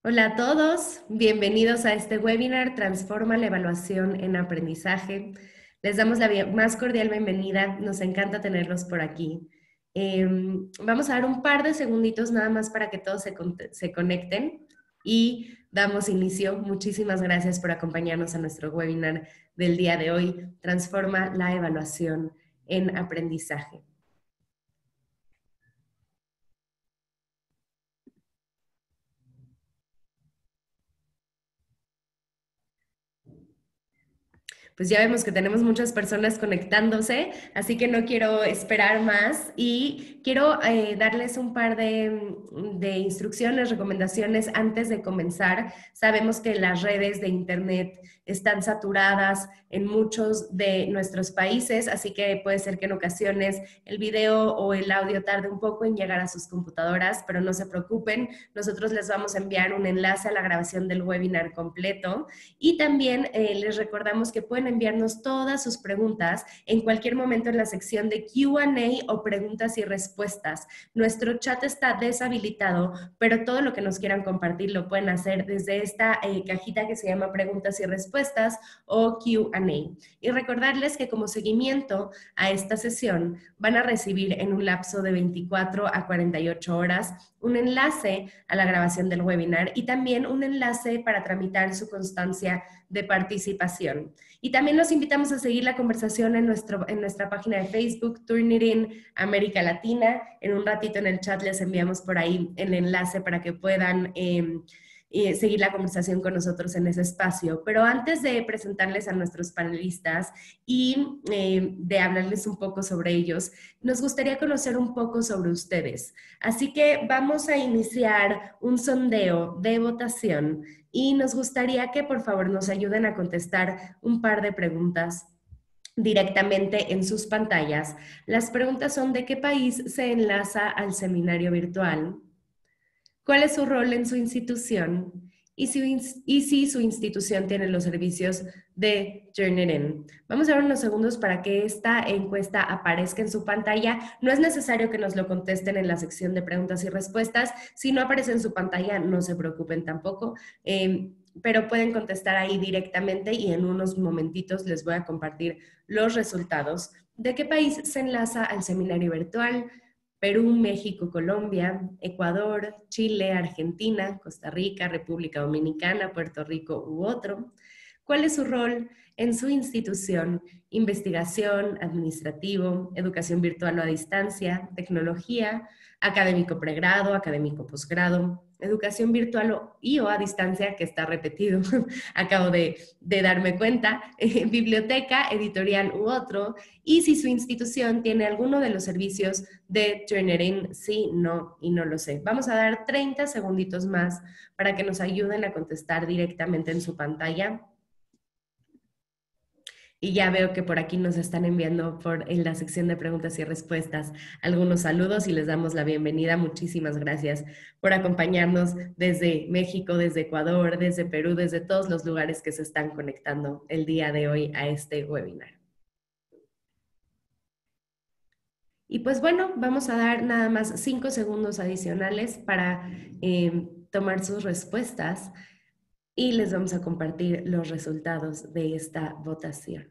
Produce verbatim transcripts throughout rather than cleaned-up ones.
Hola a todos, bienvenidos a este webinar Transforma la evaluación en aprendizaje. Les damos la más cordial bienvenida, nos encanta tenerlos por aquí. Eh, vamos a dar un par de segunditos nada más para que todos se, se conecten y damos inicio. Muchísimas gracias por acompañarnos a nuestro webinar del día de hoy, Transforma la evaluación en aprendizaje. Pues ya vemos que tenemos muchas personas conectándose, así que no quiero esperar más y quiero eh, darles un par de, de instrucciones, recomendaciones antes de comenzar. Sabemos que las redes de internet están saturadas en muchos de nuestros países, así que puede ser que en ocasiones el video o el audio tarde un poco en llegar a sus computadoras, pero no se preocupen, nosotros les vamos a enviar un enlace a la grabación del webinar completo y también eh, les recordamos que pueden enviarnos todas sus preguntas en cualquier momento en la sección de Q and A o preguntas y respuestas. Nuestro chat está deshabilitado, pero todo lo que nos quieran compartir lo pueden hacer desde esta eh, cajita que se llama preguntas y respuestas o Q and A. Y recordarles que como seguimiento a esta sesión van a recibir en un lapso de veinticuatro a cuarenta y ocho horas un enlace a la grabación del webinar y también un enlace para tramitar su constancia de participación. Y también los invitamos a seguir la conversación en, nuestro, en nuestra página de Facebook, Turnitin América Latina. En un ratito en el chat les enviamos por ahí el enlace para que puedan eh, eh, seguir la conversación con nosotros en ese espacio. Pero antes de presentarles a nuestros panelistas y eh, de hablarles un poco sobre ellos, nos gustaría conocer un poco sobre ustedes. Así que vamos a iniciar un sondeo de votación y nos gustaría que por favor nos ayuden a contestar un par de preguntas directamente en sus pantallas. Las preguntas son: ¿de qué país se enlaza al seminario virtual? ¿Cuál es su rol en su institución? Y si, y si su institución tiene los servicios de Turnitin. Vamos a dar unos segundos para que esta encuesta aparezca en su pantalla. No es necesario que nos lo contesten en la sección de preguntas y respuestas. Si no aparece en su pantalla, no se preocupen tampoco, eh, pero pueden contestar ahí directamente y en unos momentitos les voy a compartir los resultados. ¿De qué país se enlaza al seminario virtual? Perú, México, Colombia, Ecuador, Chile, Argentina, Costa Rica, República Dominicana, Puerto Rico u otro. ¿Cuál es su rol en su institución? Investigación, administrativo, educación virtual o a distancia, tecnología, académico pregrado, académico posgrado, educación virtual o, y o a distancia, que está repetido, acabo de, de darme cuenta, eh, biblioteca, editorial u otro, y si su institución tiene alguno de los servicios de Turnitin, sí, no y no lo sé. Vamos a dar treinta segunditos más para que nos ayuden a contestar directamente en su pantalla. Y ya veo que por aquí nos están enviando por, en la sección de preguntas y respuestas algunos saludos y les damos la bienvenida. Muchísimas gracias por acompañarnos desde México, desde Ecuador, desde Perú, desde todos los lugares que se están conectando el día de hoy a este webinar. Y pues bueno, vamos a dar nada más cinco segundos adicionales para eh, tomar sus respuestas y les vamos a compartir los resultados de esta votación.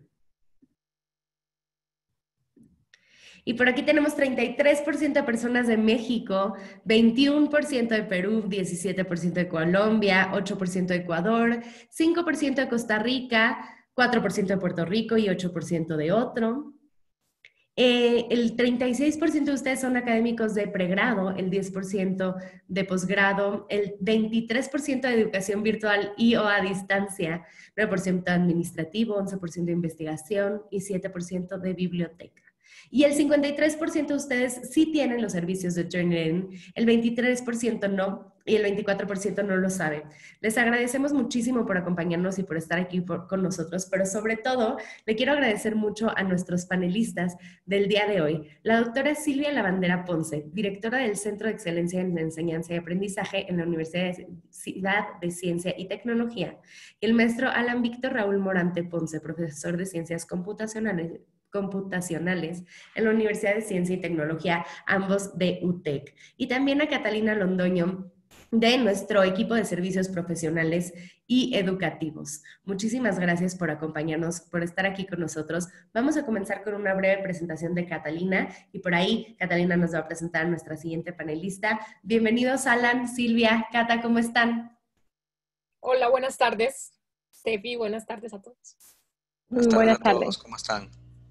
Y por aquí tenemos treinta y tres por ciento de personas de México, veintiuno por ciento de Perú, diecisiete por ciento de Colombia, ocho por ciento de Ecuador, cinco por ciento de Costa Rica, cuatro por ciento de Puerto Rico y ocho por ciento de otro. Eh, el treinta y seis por ciento de ustedes son académicos de pregrado, el diez por ciento de posgrado, el veintitrés por ciento de educación virtual y o a distancia, nueve por ciento administrativo, once por ciento de investigación y siete por ciento de biblioteca. Y el cincuenta y tres por ciento de ustedes sí tienen los servicios de Turnitin, el veintitrés por ciento no y el veinticuatro por ciento no lo sabe. Les agradecemos muchísimo por acompañarnos y por estar aquí por, con nosotros, pero sobre todo le quiero agradecer mucho a nuestros panelistas del día de hoy. La doctora Silvia Lavandera Ponce, directora del Centro de Excelencia en Enseñanza y Aprendizaje en la Universidad de Ciencia y Tecnología, y el maestro Alan Víctor Raúl Morante Ponce, profesor de Ciencias Computacionales computacionales en la Universidad de Ciencia y Tecnología, ambos de U T E C. Y también a Catalina Londoño, de nuestro equipo de servicios profesionales y educativos. Muchísimas gracias por acompañarnos, por estar aquí con nosotros. Vamos a comenzar con una breve presentación de Catalina y por ahí Catalina nos va a presentar a nuestra siguiente panelista. Bienvenidos Alan, Silvia, Cata, ¿cómo están? Hola, buenas tardes. Steffi, buenas tardes a todos. Buenas tardes Buenas a tardes. todos, ¿cómo están?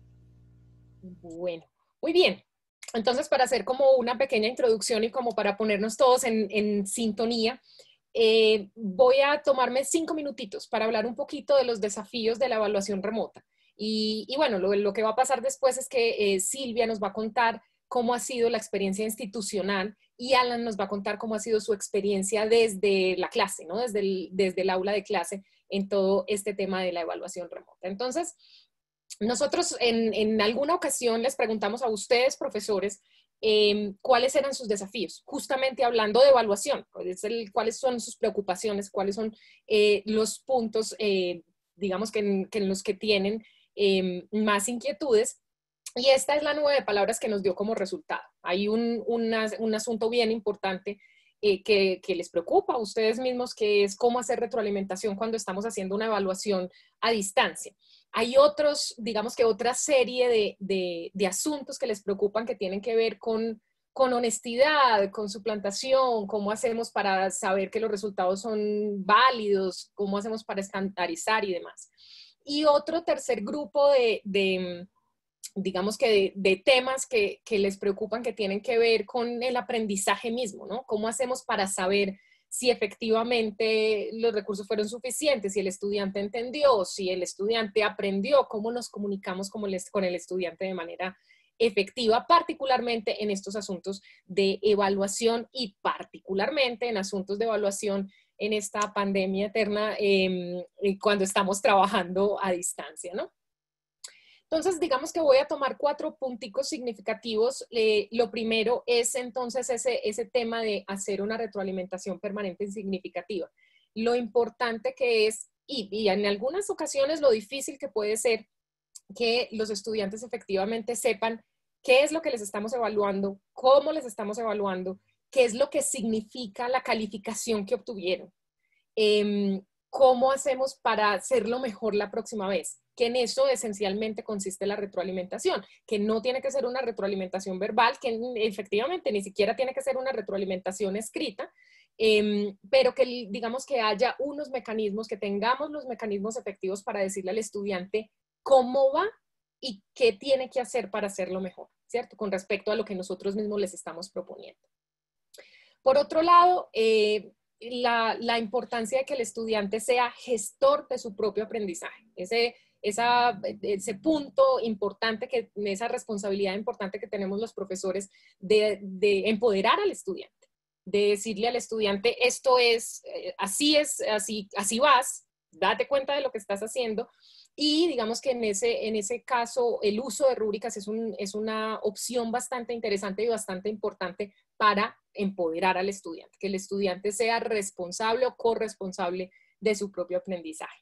Bueno, muy bien. Entonces, para hacer como una pequeña introducción y como para ponernos todos en, en sintonía, eh, voy a tomarme cinco minutitos para hablar un poquito de los desafíos de la evaluación remota. Y, y bueno, lo, lo que va a pasar después es que eh, Silvia nos va a contar cómo ha sido la experiencia institucional y Alan nos va a contar cómo ha sido su experiencia desde la clase, ¿no? Desde el, desde el aula de clase en todo este tema de la evaluación remota. Entonces, nosotros en, en alguna ocasión les preguntamos a ustedes, profesores, eh, cuáles eran sus desafíos, justamente hablando de evaluación, es el, cuáles son sus preocupaciones, cuáles son eh, los puntos, eh, digamos, que en, que en los que tienen eh, más inquietudes. Y esta es la nube de palabras que nos dio como resultado. Hay un, una, un asunto bien importante eh, que, que les preocupa a ustedes mismos, que es cómo hacer retroalimentación cuando estamos haciendo una evaluación a distancia. Hay otros, digamos que otra serie de, de, de asuntos que les preocupan que tienen que ver con, con honestidad, con suplantación, cómo hacemos para saber que los resultados son válidos, cómo hacemos para estandarizar y demás. Y otro tercer grupo de, de digamos que de, de temas que, que les preocupan que tienen que ver con el aprendizaje mismo, ¿no? ¿Cómo hacemos para saber si efectivamente los recursos fueron suficientes, si el estudiante entendió, si el estudiante aprendió, cómo nos comunicamos con el, con el estudiante de manera efectiva, particularmente en estos asuntos de evaluación y particularmente en asuntos de evaluación en esta pandemia eterna eh, cuando estamos trabajando a distancia, ¿no? Entonces, digamos que voy a tomar cuatro punticos significativos. Eh, lo primero es entonces ese, ese tema de hacer una retroalimentación permanente y significativa. Lo importante que es, y, y en algunas ocasiones lo difícil que puede ser que los estudiantes efectivamente sepan qué es lo que les estamos evaluando, cómo les estamos evaluando, qué es lo que significa la calificación que obtuvieron. Eh, ¿Cómo hacemos para hacerlo mejor la próxima vez? Que en eso esencialmente consiste la retroalimentación, que no tiene que ser una retroalimentación verbal, que efectivamente ni siquiera tiene que ser una retroalimentación escrita, eh, pero que digamos que haya unos mecanismos, que tengamos los mecanismos efectivos para decirle al estudiante cómo va y qué tiene que hacer para hacerlo mejor, ¿cierto? Con respecto a lo que nosotros mismos les estamos proponiendo. Por otro lado, eh, La, la importancia de que el estudiante sea gestor de su propio aprendizaje. Ese, esa, ese punto importante, que, esa responsabilidad importante que tenemos los profesores de, de empoderar al estudiante, de decirle al estudiante, esto es, así es, así, así vas, date cuenta de lo que estás haciendo. Y digamos que en ese, en ese caso el uso de rúbricas es, un, es una opción bastante interesante y bastante importante para empoderar al estudiante, que el estudiante sea responsable o corresponsable de su propio aprendizaje.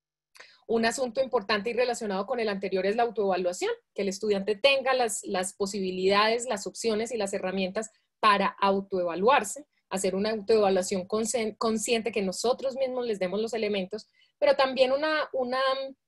Un asunto importante y relacionado con el anterior es la autoevaluación, que el estudiante tenga las, las posibilidades, las opciones y las herramientas para autoevaluarse, hacer una autoevaluación consciente, que nosotros mismos les demos los elementos, pero también una, una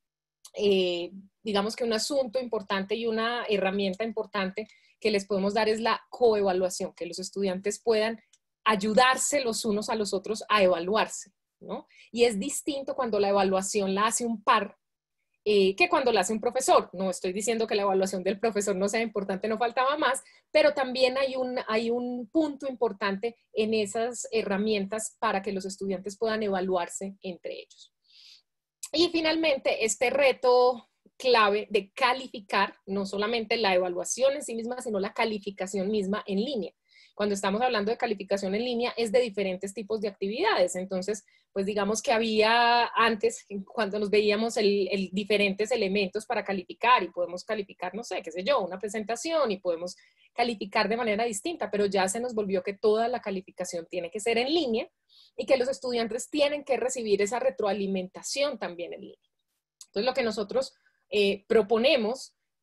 eh, digamos que un asunto importante y una herramienta importante que les podemos dar es la coevaluación, que los estudiantes puedan ayudarse los unos a los otros a evaluarse, ¿no? Y es distinto cuando la evaluación la hace un par eh, que cuando la hace un profesor. No estoy diciendo que la evaluación del profesor no sea importante, no faltaba más, pero también hay un, hay un punto importante en esas herramientas para que los estudiantes puedan evaluarse entre ellos. Y finalmente, este reto clave de calificar, no solamente la evaluación en sí misma, sino la calificación misma en línea. Cuando estamos hablando de calificación en línea, es de diferentes tipos de actividades. Entonces, pues digamos que había antes, cuando nos veíamos el, el diferentes elementos para calificar, y podemos calificar, no sé, qué sé yo, una presentación, y podemos calificar de manera distinta, pero ya se nos volvió que toda la calificación tiene que ser en línea y que los estudiantes tienen que recibir esa retroalimentación también en línea. Entonces, lo que nosotros eh, proponemos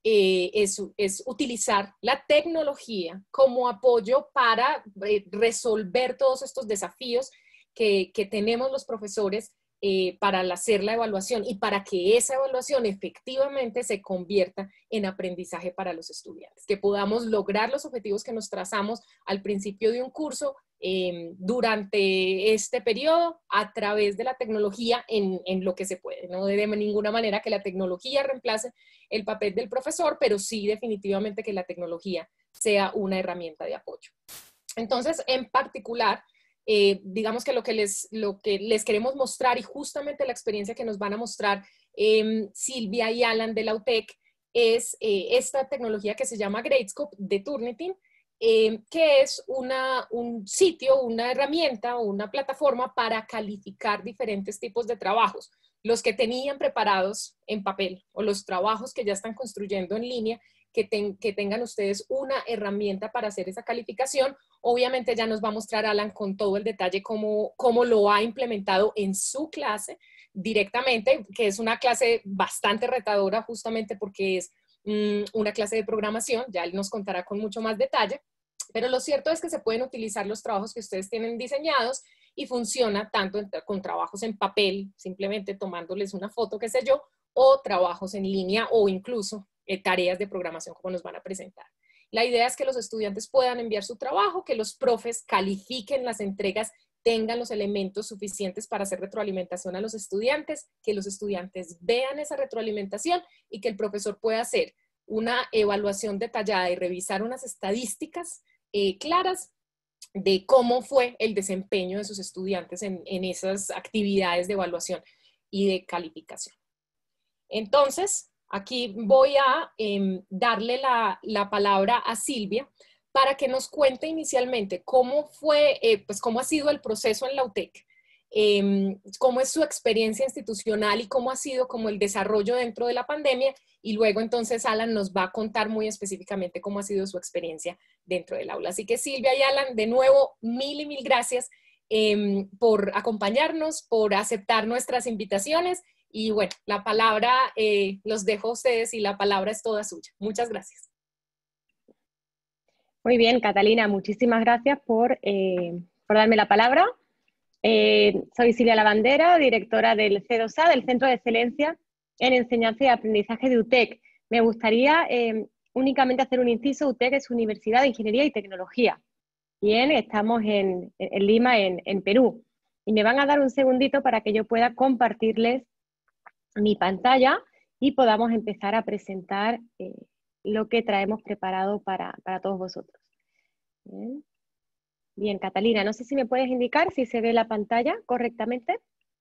eh, es, es utilizar la tecnología como apoyo para eh, resolver todos estos desafíos que, que tenemos los profesores eh, para hacer la evaluación y para que esa evaluación efectivamente se convierta en aprendizaje para los estudiantes, que podamos lograr los objetivos que nos trazamos al principio de un curso eh, durante este periodo a través de la tecnología en, en lo que se puede. No de ninguna manera que la tecnología reemplace el papel del profesor, pero sí definitivamente que la tecnología sea una herramienta de apoyo. Entonces, en particular, Eh, digamos que lo que, les, lo que les queremos mostrar y justamente la experiencia que nos van a mostrar eh, Silvia y Alan de la U T E C es eh, esta tecnología que se llama Gradescope de Turnitin, eh, que es una, un sitio, una herramienta o una plataforma para calificar diferentes tipos de trabajos, los que tenían preparados en papel o los trabajos que ya están construyendo en línea, que, ten, que tengan ustedes una herramienta para hacer esa calificación. Obviamente ya nos va a mostrar Alan con todo el detalle cómo, cómo lo ha implementado en su clase directamente, que es una clase bastante retadora justamente porque es mmm, una clase de programación, ya él nos contará con mucho más detalle, pero lo cierto es que se pueden utilizar los trabajos que ustedes tienen diseñados y funciona tanto en, con trabajos en papel, simplemente tomándoles una foto, qué sé yo, o trabajos en línea o incluso eh, tareas de programación como nos van a presentar. La idea es que los estudiantes puedan enviar su trabajo, que los profes califiquen las entregas, tengan los elementos suficientes para hacer retroalimentación a los estudiantes, que los estudiantes vean esa retroalimentación y que el profesor pueda hacer una evaluación detallada y revisar unas estadísticas eh, claras de cómo fue el desempeño de sus estudiantes en, en esas actividades de evaluación y de calificación. Entonces, aquí voy a eh, darle la, la palabra a Silvia para que nos cuente inicialmente cómo fue, eh, pues cómo ha sido el proceso en la U T E C, eh, cómo es su experiencia institucional y cómo ha sido como el desarrollo dentro de la pandemia, y luego entonces Alan nos va a contar muy específicamente cómo ha sido su experiencia dentro del aula. Así que Silvia y Alan, de nuevo, mil y mil gracias eh, por acompañarnos, por aceptar nuestras invitaciones. Y bueno, la palabra eh, los dejo a ustedes y la palabra es toda suya. Muchas gracias. Muy bien, Catalina, muchísimas gracias por, eh, por darme la palabra. Eh, soy Silvia Lavandera, directora del C dos A, del Centro de Excelencia en Enseñanza y Aprendizaje de U T E C. Me gustaría eh, únicamente hacer un inciso. U T E C es Universidad de Ingeniería y Tecnología. Bien, estamos en, en Lima, en, en Perú. Y me van a dar un segundito para que yo pueda compartirles mi pantalla y podamos empezar a presentar eh, lo que traemos preparado para, para todos vosotros. Bien. Bien, Catalina, no sé si me puedes indicar si se ve la pantalla correctamente.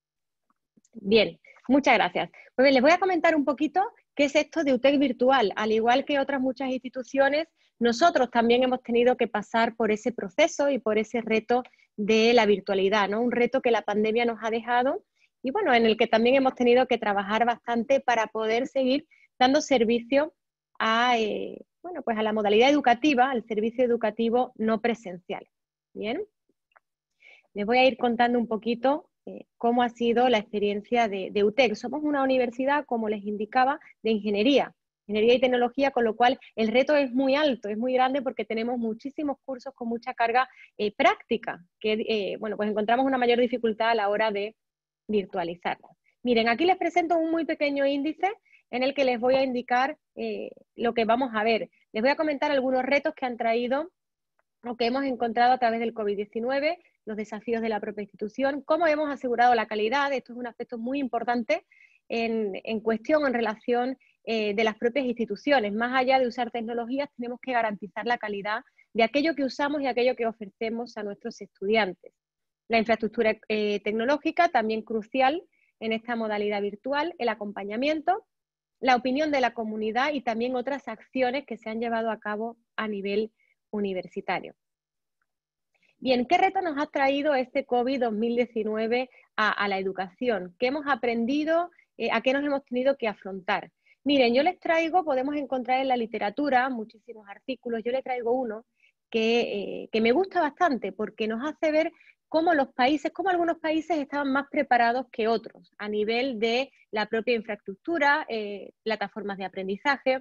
Bien, muchas gracias. Pues bien, les voy a comentar un poquito qué es esto de U T E C virtual. Al igual que otras muchas instituciones, nosotros también hemos tenido que pasar por ese proceso y por ese reto de la virtualidad, ¿no? Un reto que la pandemia nos ha dejado y bueno, en el que también hemos tenido que trabajar bastante para poder seguir dando servicio a, eh, bueno, pues a la modalidad educativa, al servicio educativo no presencial. Bien, les voy a ir contando un poquito eh, cómo ha sido la experiencia de, de U T E C. Somos una universidad, como les indicaba, de ingeniería, ingeniería y tecnología, con lo cual el reto es muy alto, es muy grande porque tenemos muchísimos cursos con mucha carga eh, práctica, que eh, bueno, pues encontramos una mayor dificultad a la hora de virtualizarla. Miren, aquí les presento un muy pequeño índice en el que les voy a indicar eh, lo que vamos a ver. Les voy a comentar algunos retos que han traído o que hemos encontrado a través del COVID diecinueve, los desafíos de la propia institución, cómo hemos asegurado la calidad. Esto es un aspecto muy importante en, en cuestión, en relación eh, de las propias instituciones. Más allá de usar tecnologías, tenemos que garantizar la calidad de aquello que usamos y aquello que ofrecemos a nuestros estudiantes. La infraestructura eh, tecnológica, también crucial en esta modalidad virtual, el acompañamiento, la opinión de la comunidad y también otras acciones que se han llevado a cabo a nivel universitario. Bien, ¿qué reto nos ha traído este COVID dos mil diecinueve a, a la educación? ¿Qué hemos aprendido? Eh, ¿A qué nos hemos tenido que afrontar? Miren, yo les traigo, podemos encontrar en la literatura muchísimos artículos, yo les traigo uno que, eh, que me gusta bastante porque nos hace ver cómo los países, cómo algunos países estaban más preparados que otros a nivel de la propia infraestructura, eh, plataformas de aprendizaje.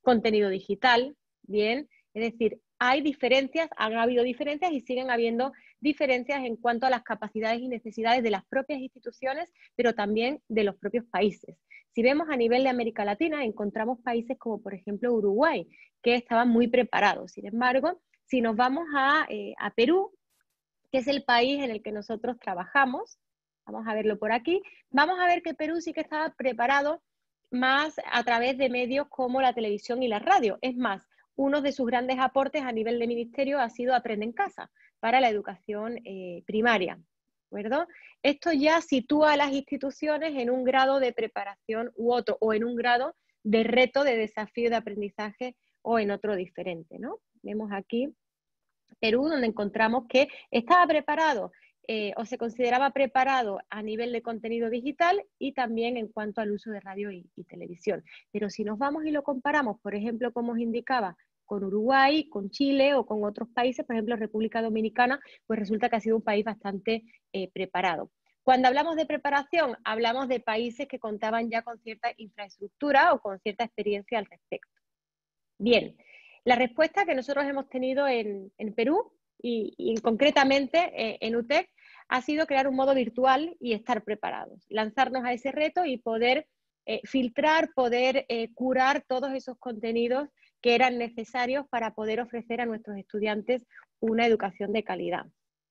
contenido digital, bien, es decir, hay diferencias, han habido diferencias y siguen habiendo diferencias en cuanto a las capacidades y necesidades de las propias instituciones, pero también de los propios países. Si vemos a nivel de América Latina, encontramos países como por ejemplo Uruguay, que estaban muy preparados. Sin embargo, si nos vamos a, eh, a Perú, que es el país en el que nosotros trabajamos, vamos a verlo por aquí, vamos a ver que Perú sí que estaba preparado más a través de medios como la televisión y la radio. Es más, uno de sus grandes aportes a nivel de ministerio ha sido Aprende en Casa para la educación eh, primaria, ¿de acuerdo? Esto ya sitúa a las instituciones en un grado de preparación u otro, o en un grado de reto, de desafío de aprendizaje o en otro diferente, ¿no? Vemos aquí Perú, donde encontramos que estaba preparado eh, o se consideraba preparado a nivel de contenido digital y también en cuanto al uso de radio y, y televisión. Pero si nos vamos y lo comparamos, por ejemplo, como os indicaba, con Uruguay, con Chile o con otros países, por ejemplo, República Dominicana, pues resulta que ha sido un país bastante eh, preparado. Cuando hablamos de preparación, hablamos de países que contaban ya con cierta infraestructura o con cierta experiencia al respecto. Bien, la respuesta que nosotros hemos tenido en, en Perú y, y concretamente eh, en U T E C ha sido crear un modo virtual y estar preparados, lanzarnos a ese reto y poder eh, filtrar, poder eh, curar todos esos contenidos que eran necesarios para poder ofrecer a nuestros estudiantes una educación de calidad.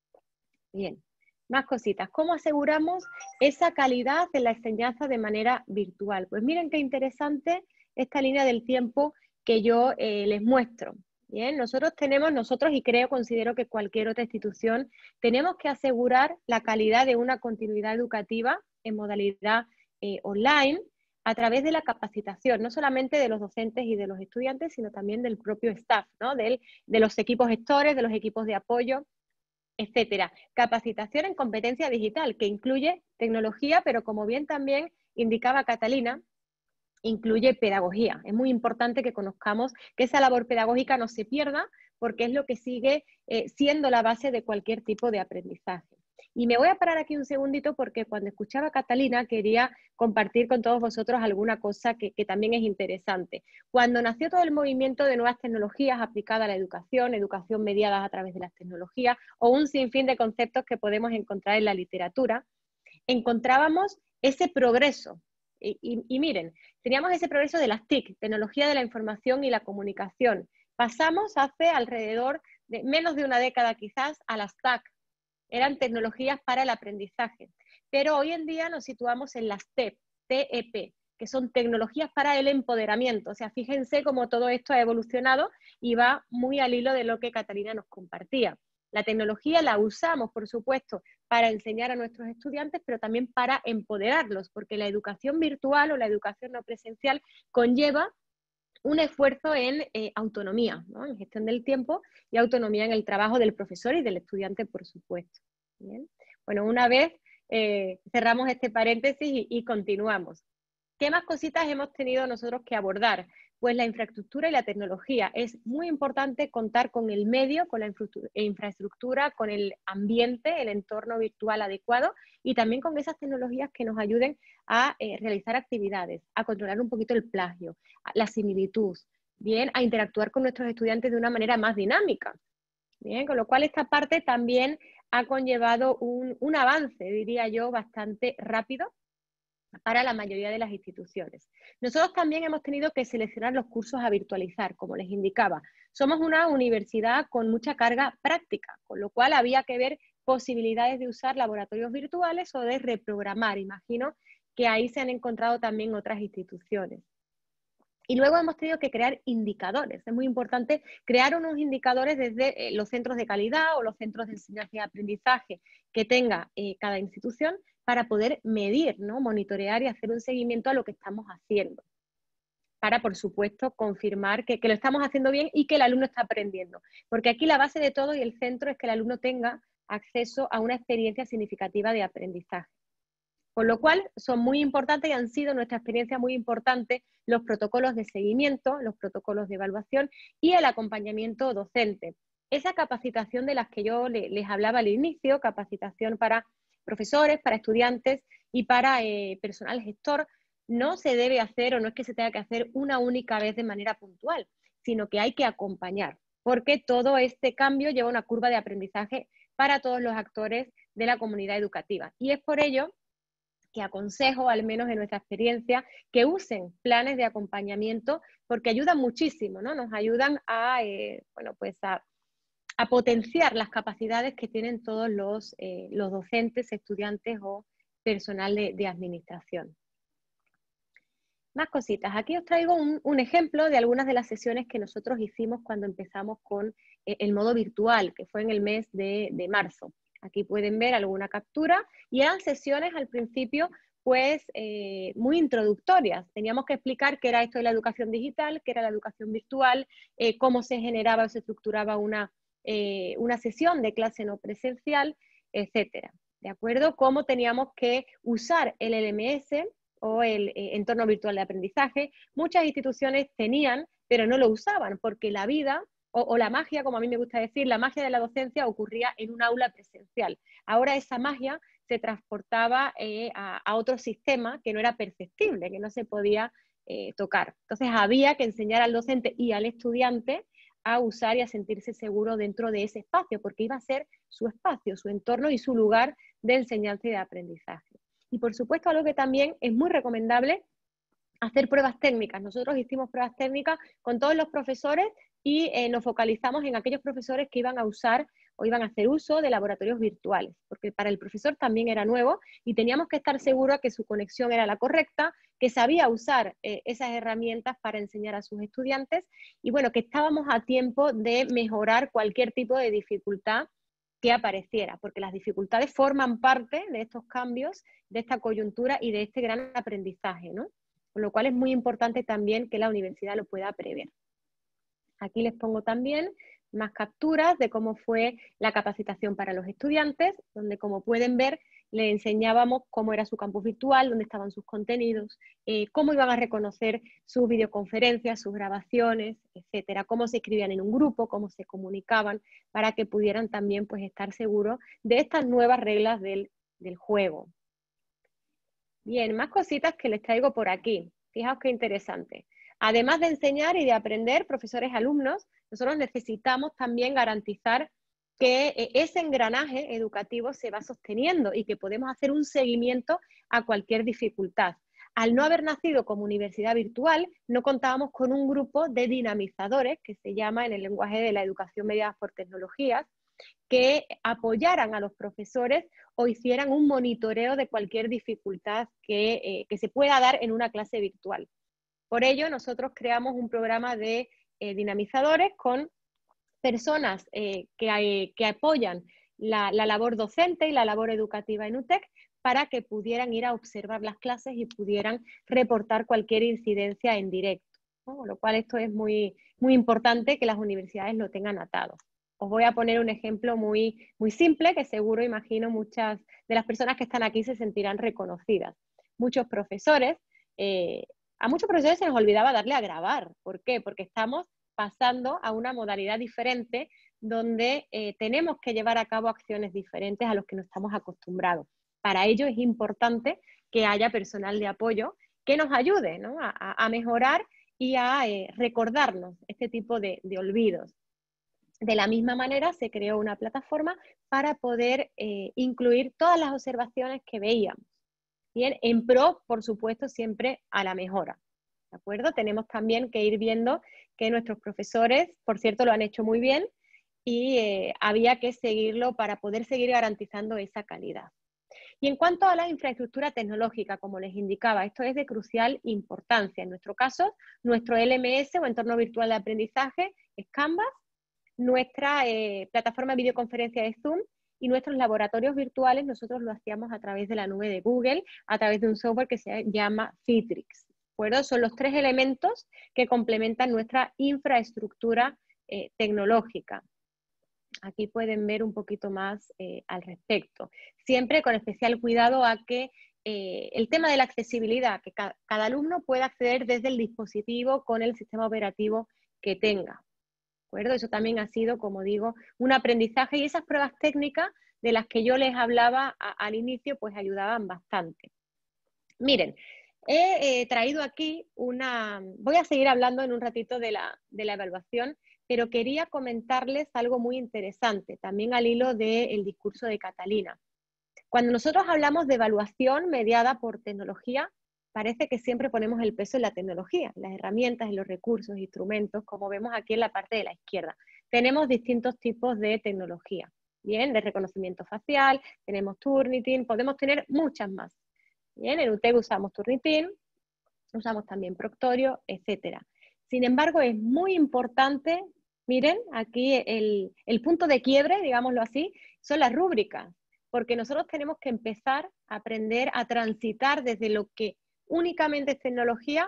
Bien, más cositas. ¿Cómo aseguramos esa calidad en la enseñanza de manera virtual? Pues miren qué interesante esta línea del tiempo que yo eh, les muestro. Bien, nosotros tenemos, nosotros y creo, considero que cualquier otra institución, tenemos que asegurar la calidad de una continuidad educativa en modalidad eh, online a través de la capacitación, no solamente de los docentes y de los estudiantes, sino también del propio staff, ¿no? Del, de los equipos gestores, de los equipos de apoyo, etcétera. Capacitación en competencia digital, que incluye tecnología, pero como bien también indicaba Catalina, incluye pedagogía. Es muy importante que conozcamos que esa labor pedagógica no se pierda, porque es lo que sigue eh, siendo la base de cualquier tipo de aprendizaje. Y me voy a parar aquí un segundito porque cuando escuchaba a Catalina quería compartir con todos vosotros alguna cosa que, que también es interesante. Cuando nació todo el movimiento de nuevas tecnologías aplicadas a la educación, educación mediada a través de las tecnologías o un sinfín de conceptos que podemos encontrar en la literatura, encontrábamos ese progreso. Y, y, y miren, teníamos ese progreso de las T I C, tecnología de la información y la comunicación. Pasamos hace alrededor de menos de una década quizás a las T A C, eran tecnologías para el aprendizaje. Pero hoy en día nos situamos en las T E P, T E P, que son tecnologías para el empoderamiento. O sea, fíjense cómo todo esto ha evolucionado y va muy al hilo de lo que Catalina nos compartía. La tecnología la usamos, por supuesto, para enseñar a nuestros estudiantes, pero también para empoderarlos, porque la educación virtual o la educación no presencial conlleva un esfuerzo en eh, autonomía, ¿no? En gestión del tiempo y autonomía en el trabajo del profesor y del estudiante, por supuesto. ¿Bien? Bueno, una vez eh, cerramos este paréntesis y, y continuamos. ¿Qué más cositas hemos tenido nosotros que abordar? Pues la infraestructura y la tecnología. Es muy importante contar con el medio, con la infraestructura, con el ambiente, el entorno virtual adecuado y también con esas tecnologías que nos ayuden a eh, realizar actividades, a controlar un poquito el plagio, la similitud, bien, a interactuar con nuestros estudiantes de una manera más dinámica. Bien, con lo cual esta parte también ha conllevado un, un avance, diría yo, bastante rápido para la mayoría de las instituciones. Nosotros también hemos tenido que seleccionar los cursos a virtualizar, como les indicaba. Somos una universidad con mucha carga práctica, con lo cual había que ver posibilidades de usar laboratorios virtuales o de reprogramar. Imagino que ahí se han encontrado también otras instituciones. Y luego hemos tenido que crear indicadores. Es muy importante crear unos indicadores desde eh, los centros de calidad o los centros de enseñanza y aprendizaje que tenga eh, cada institución para poder medir, ¿no? Monitorear y hacer un seguimiento a lo que estamos haciendo. Para, por supuesto, confirmar que, que lo estamos haciendo bien y que el alumno está aprendiendo. Porque aquí la base de todo y el centro es que el alumno tenga acceso a una experiencia significativa de aprendizaje. Con lo cual, son muy importantes y han sido nuestra experiencia muy importante los protocolos de seguimiento, los protocolos de evaluación y el acompañamiento docente. Esa capacitación de las que yo les hablaba al inicio, capacitación para profesores, para estudiantes y para eh, personal gestor, no se debe hacer o no es que se tenga que hacer una única vez de manera puntual, sino que hay que acompañar, porque todo este cambio lleva una curva de aprendizaje para todos los actores de la comunidad educativa. Y es por ello que aconsejo, al menos en nuestra experiencia, que usen planes de acompañamiento porque ayudan muchísimo, ¿no? Nos ayudan a, eh, bueno, pues a, a potenciar las capacidades que tienen todos los, eh, los docentes, estudiantes o personal de, de administración. Más cositas. Aquí os traigo un, un ejemplo de algunas de las sesiones que nosotros hicimos cuando empezamos con eh, el modo virtual, que fue en el mes de, de marzo. Aquí pueden ver alguna captura y eran sesiones al principio pues eh, muy introductorias. Teníamos que explicar qué era esto de la educación digital, qué era la educación virtual, eh, cómo se generaba o se estructuraba una, eh, una sesión de clase no presencial, etcétera. ¿De acuerdo? Cómo teníamos que usar el L M S o el eh, entorno virtual de aprendizaje. Muchas instituciones tenían, pero no lo usaban porque la vida O, o la magia, como a mí me gusta decir, la magia de la docencia ocurría en un aula presencial. Ahora esa magia se transportaba eh, a, a otro sistema que no era perceptible, que no se podía eh, tocar. Entonces había que enseñar al docente y al estudiante a usar y a sentirse seguro dentro de ese espacio, porque iba a ser su espacio, su entorno y su lugar de enseñanza y de aprendizaje. Y por supuesto, algo que también es muy recomendable, hacer pruebas técnicas. Nosotros hicimos pruebas técnicas con todos los profesores y eh, nos focalizamos en aquellos profesores que iban a usar o iban a hacer uso de laboratorios virtuales, porque para el profesor también era nuevo y teníamos que estar seguros que su conexión era la correcta, que sabía usar eh, esas herramientas para enseñar a sus estudiantes y bueno, que estábamos a tiempo de mejorar cualquier tipo de dificultad que apareciera, porque las dificultades forman parte de estos cambios, de esta coyuntura y de este gran aprendizaje, ¿no? Con lo cual es muy importante también que la universidad lo pueda prever. Aquí les pongo también más capturas de cómo fue la capacitación para los estudiantes, donde como pueden ver, les enseñábamos cómo era su campus virtual, dónde estaban sus contenidos, eh, cómo iban a reconocer sus videoconferencias, sus grabaciones, etcétera, cómo se escribían en un grupo, cómo se comunicaban, para que pudieran también pues, estar seguros de estas nuevas reglas del, del juego. Bien, más cositas que les traigo por aquí. Fijaos qué interesante. Además de enseñar y de aprender, profesores, alumnos, nosotros necesitamos también garantizar que ese engranaje educativo se va sosteniendo y que podemos hacer un seguimiento a cualquier dificultad. Al no haber nacido como universidad virtual, no contábamos con un grupo de dinamizadores, que se llama en el lenguaje de la educación mediada por tecnologías, que apoyaran a los profesores o hicieran un monitoreo de cualquier dificultad que, eh, que se pueda dar en una clase virtual. Por ello, nosotros creamos un programa de eh, dinamizadores con personas eh, que, eh, que apoyan la, la labor docente y la labor educativa en U T E C para que pudieran ir a observar las clases y pudieran reportar cualquier incidencia en directo, ¿no? Con lo cual esto es muy, muy importante que las universidades lo tengan atado. Os voy a poner un ejemplo muy, muy simple que seguro, imagino, muchas de las personas que están aquí se sentirán reconocidas. Muchos profesores, eh, a muchos profesores se nos olvidaba darle a grabar. ¿Por qué? Porque estamos pasando a una modalidad diferente donde eh, tenemos que llevar a cabo acciones diferentes a los que no estamos acostumbrados. Para ello es importante que haya personal de apoyo que nos ayude, ¿no? a, a mejorar y a eh, recordarnos este tipo de, de olvidos. De la misma manera se creó una plataforma para poder eh, incluir todas las observaciones que veíamos. Bien, en pro, por supuesto, siempre a la mejora. ¿De acuerdo? Tenemos también que ir viendo que nuestros profesores, por cierto, lo han hecho muy bien y eh, había que seguirlo para poder seguir garantizando esa calidad. Y en cuanto a la infraestructura tecnológica, como les indicaba, esto es de crucial importancia. En nuestro caso, nuestro L M S o entorno virtual de aprendizaje es Canvas, nuestra eh, plataforma de videoconferencia de Zoom y nuestros laboratorios virtuales nosotros lo hacíamos a través de la nube de Google, a través de un software que se llama Citrix. ¿De acuerdo? Son los tres elementos que complementan nuestra infraestructura eh, tecnológica. Aquí pueden ver un poquito más eh, al respecto. Siempre con especial cuidado a que eh, el tema de la accesibilidad, que ca cada alumno pueda acceder desde el dispositivo con el sistema operativo que tenga. ¿De acuerdo? Eso también ha sido, como digo, un aprendizaje y esas pruebas técnicas de las que yo les hablaba a, al inicio, pues ayudaban bastante. Miren, he eh, traído aquí una... Voy a seguir hablando en un ratito de la, de la evaluación, pero quería comentarles algo muy interesante, también al hilo del discurso de Catalina. Cuando nosotros hablamos de evaluación mediada por tecnología, parece que siempre ponemos el peso en la tecnología, en las herramientas, en los recursos, instrumentos, como vemos aquí en la parte de la izquierda. Tenemos distintos tipos de tecnología, bien, de reconocimiento facial, tenemos Turnitin, podemos tener muchas más. Bien, en U T E C usamos Turnitin, usamos también Proctorio, etcétera. Sin embargo, es muy importante, miren, aquí el, el punto de quiebre, digámoslo así, son las rúbricas, porque nosotros tenemos que empezar a aprender a transitar desde lo que únicamente es tecnología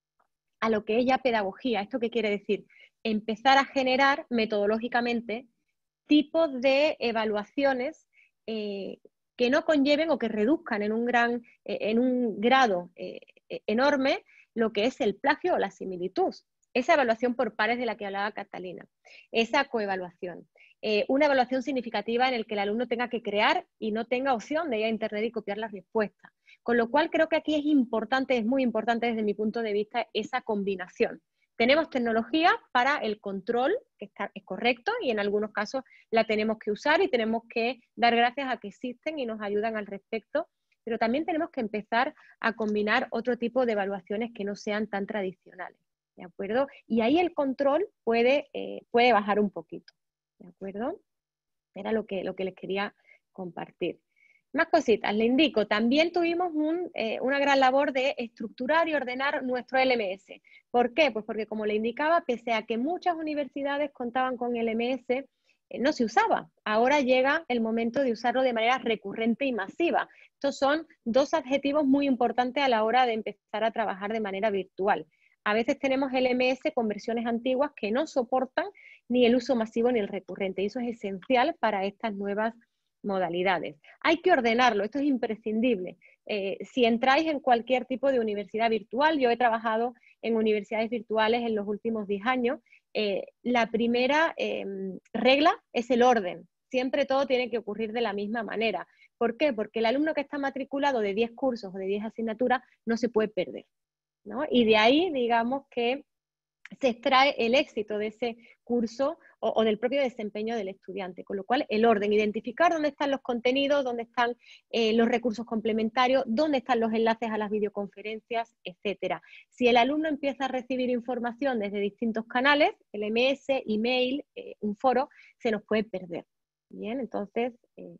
a lo que es ya pedagogía. ¿Esto qué quiere decir? Empezar a generar metodológicamente tipos de evaluaciones eh, que no conlleven o que reduzcan en un, gran, eh, en un grado eh, enorme lo que es el plagio o la similitud. Esa evaluación por pares de la que hablaba Catalina, esa coevaluación. Eh, una evaluación significativa en la que el alumno tenga que crear y no tenga opción de ir a internet y copiar las respuestas. Con lo cual creo que aquí es importante, es muy importante desde mi punto de vista, esa combinación. Tenemos tecnología para el control, que está, es correcto, y en algunos casos la tenemos que usar y tenemos que dar gracias a que existen y nos ayudan al respecto, pero también tenemos que empezar a combinar otro tipo de evaluaciones que no sean tan tradicionales, ¿de acuerdo? Y ahí el control puede, eh, puede bajar un poquito, ¿de acuerdo? Era lo que, lo que les quería compartir. Más cositas, le indico, también tuvimos un, eh, una gran labor de estructurar y ordenar nuestro L M S. ¿Por qué? Pues porque, como le indicaba, pese a que muchas universidades contaban con L M S, eh, no se usaba. Ahora llega el momento de usarlo de manera recurrente y masiva. Estos son dos adjetivos muy importantes a la hora de empezar a trabajar de manera virtual. A veces tenemos L M S con versiones antiguas que no soportan ni el uso masivo ni el recurrente, y eso es esencial para estas nuevas modalidades. Hay que ordenarlo, esto es imprescindible. Eh, si entráis en cualquier tipo de universidad virtual, yo he trabajado en universidades virtuales en los últimos diez años, eh, la primera eh, regla es el orden. Siempre todo tiene que ocurrir de la misma manera. ¿Por qué? Porque el alumno que está matriculado de diez cursos o de diez asignaturas no se puede perder, ¿no? Y de ahí, digamos que se extrae el éxito de ese curso o, o del propio desempeño del estudiante, con lo cual el orden, identificar dónde están los contenidos, dónde están eh, los recursos complementarios, dónde están los enlaces a las videoconferencias, etcétera. Si el alumno empieza a recibir información desde distintos canales, el M S, email, eh, un foro, se nos puede perder. Bien, entonces eh,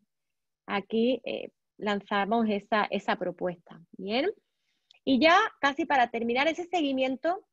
aquí eh, lanzamos esa, esa propuesta. Bien, y ya casi para terminar ese seguimiento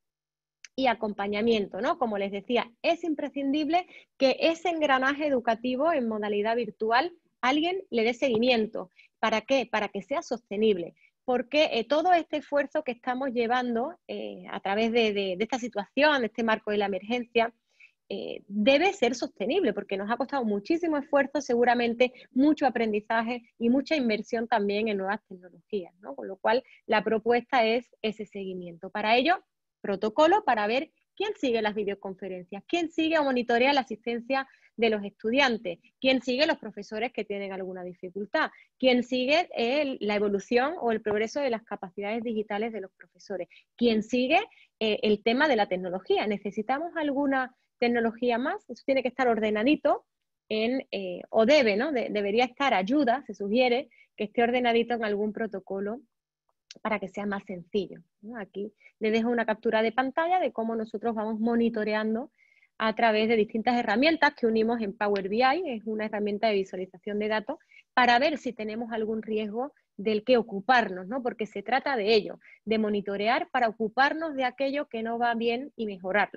y acompañamiento, ¿no? Como les decía, es imprescindible que ese engranaje educativo en modalidad virtual alguien le dé seguimiento. ¿Para qué? Para que sea sostenible. Porque eh, todo este esfuerzo que estamos llevando eh, a través de, de, de esta situación, de este marco de la emergencia, eh, debe ser sostenible, porque nos ha costado muchísimo esfuerzo, seguramente mucho aprendizaje y mucha inversión también en nuevas tecnologías, ¿no? Con lo cual, la propuesta es ese seguimiento. Para ello, protocolo para ver quién sigue las videoconferencias, quién sigue o monitorea la asistencia de los estudiantes, quién sigue los profesores que tienen alguna dificultad, quién sigue el, la evolución o el progreso de las capacidades digitales de los profesores, quién sigue eh, el tema de la tecnología. ¿Necesitamos alguna tecnología más? Eso tiene que estar ordenadito en, eh, o debe, ¿no? De, debería estar ayuda, se sugiere que esté ordenadito en algún protocolo para que sea más sencillo, ¿no? Aquí les dejo una captura de pantalla de cómo nosotros vamos monitoreando a través de distintas herramientas que unimos en Power B I, es una herramienta de visualización de datos, para ver si tenemos algún riesgo del que ocuparnos, ¿no? Porque se trata de ello, de monitorear para ocuparnos de aquello que no va bien y mejorarlo.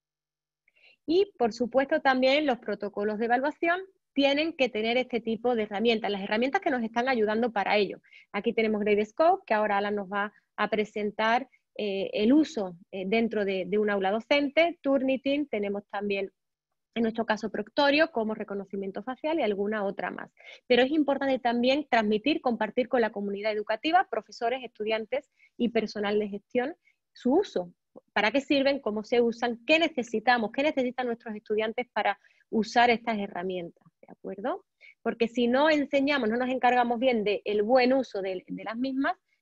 Y, por supuesto, también los protocolos de evaluación tienen que tener este tipo de herramientas, las herramientas que nos están ayudando para ello. Aquí tenemos Gradescope, que ahora Alan nos va a presentar eh, el uso eh, dentro de, de un aula docente. Turnitin, tenemos también, en nuestro caso, Proctorio, como reconocimiento facial y alguna otra más. Pero es importante también transmitir, compartir con la comunidad educativa, profesores, estudiantes y personal de gestión, su uso. ¿Para qué sirven? ¿Cómo se usan? ¿Qué necesitamos? ¿Qué necesitan nuestros estudiantes para usar estas herramientas? ¿De acuerdo? Porque si no enseñamos, no nos encargamos bien del buen uso de, de las mismas,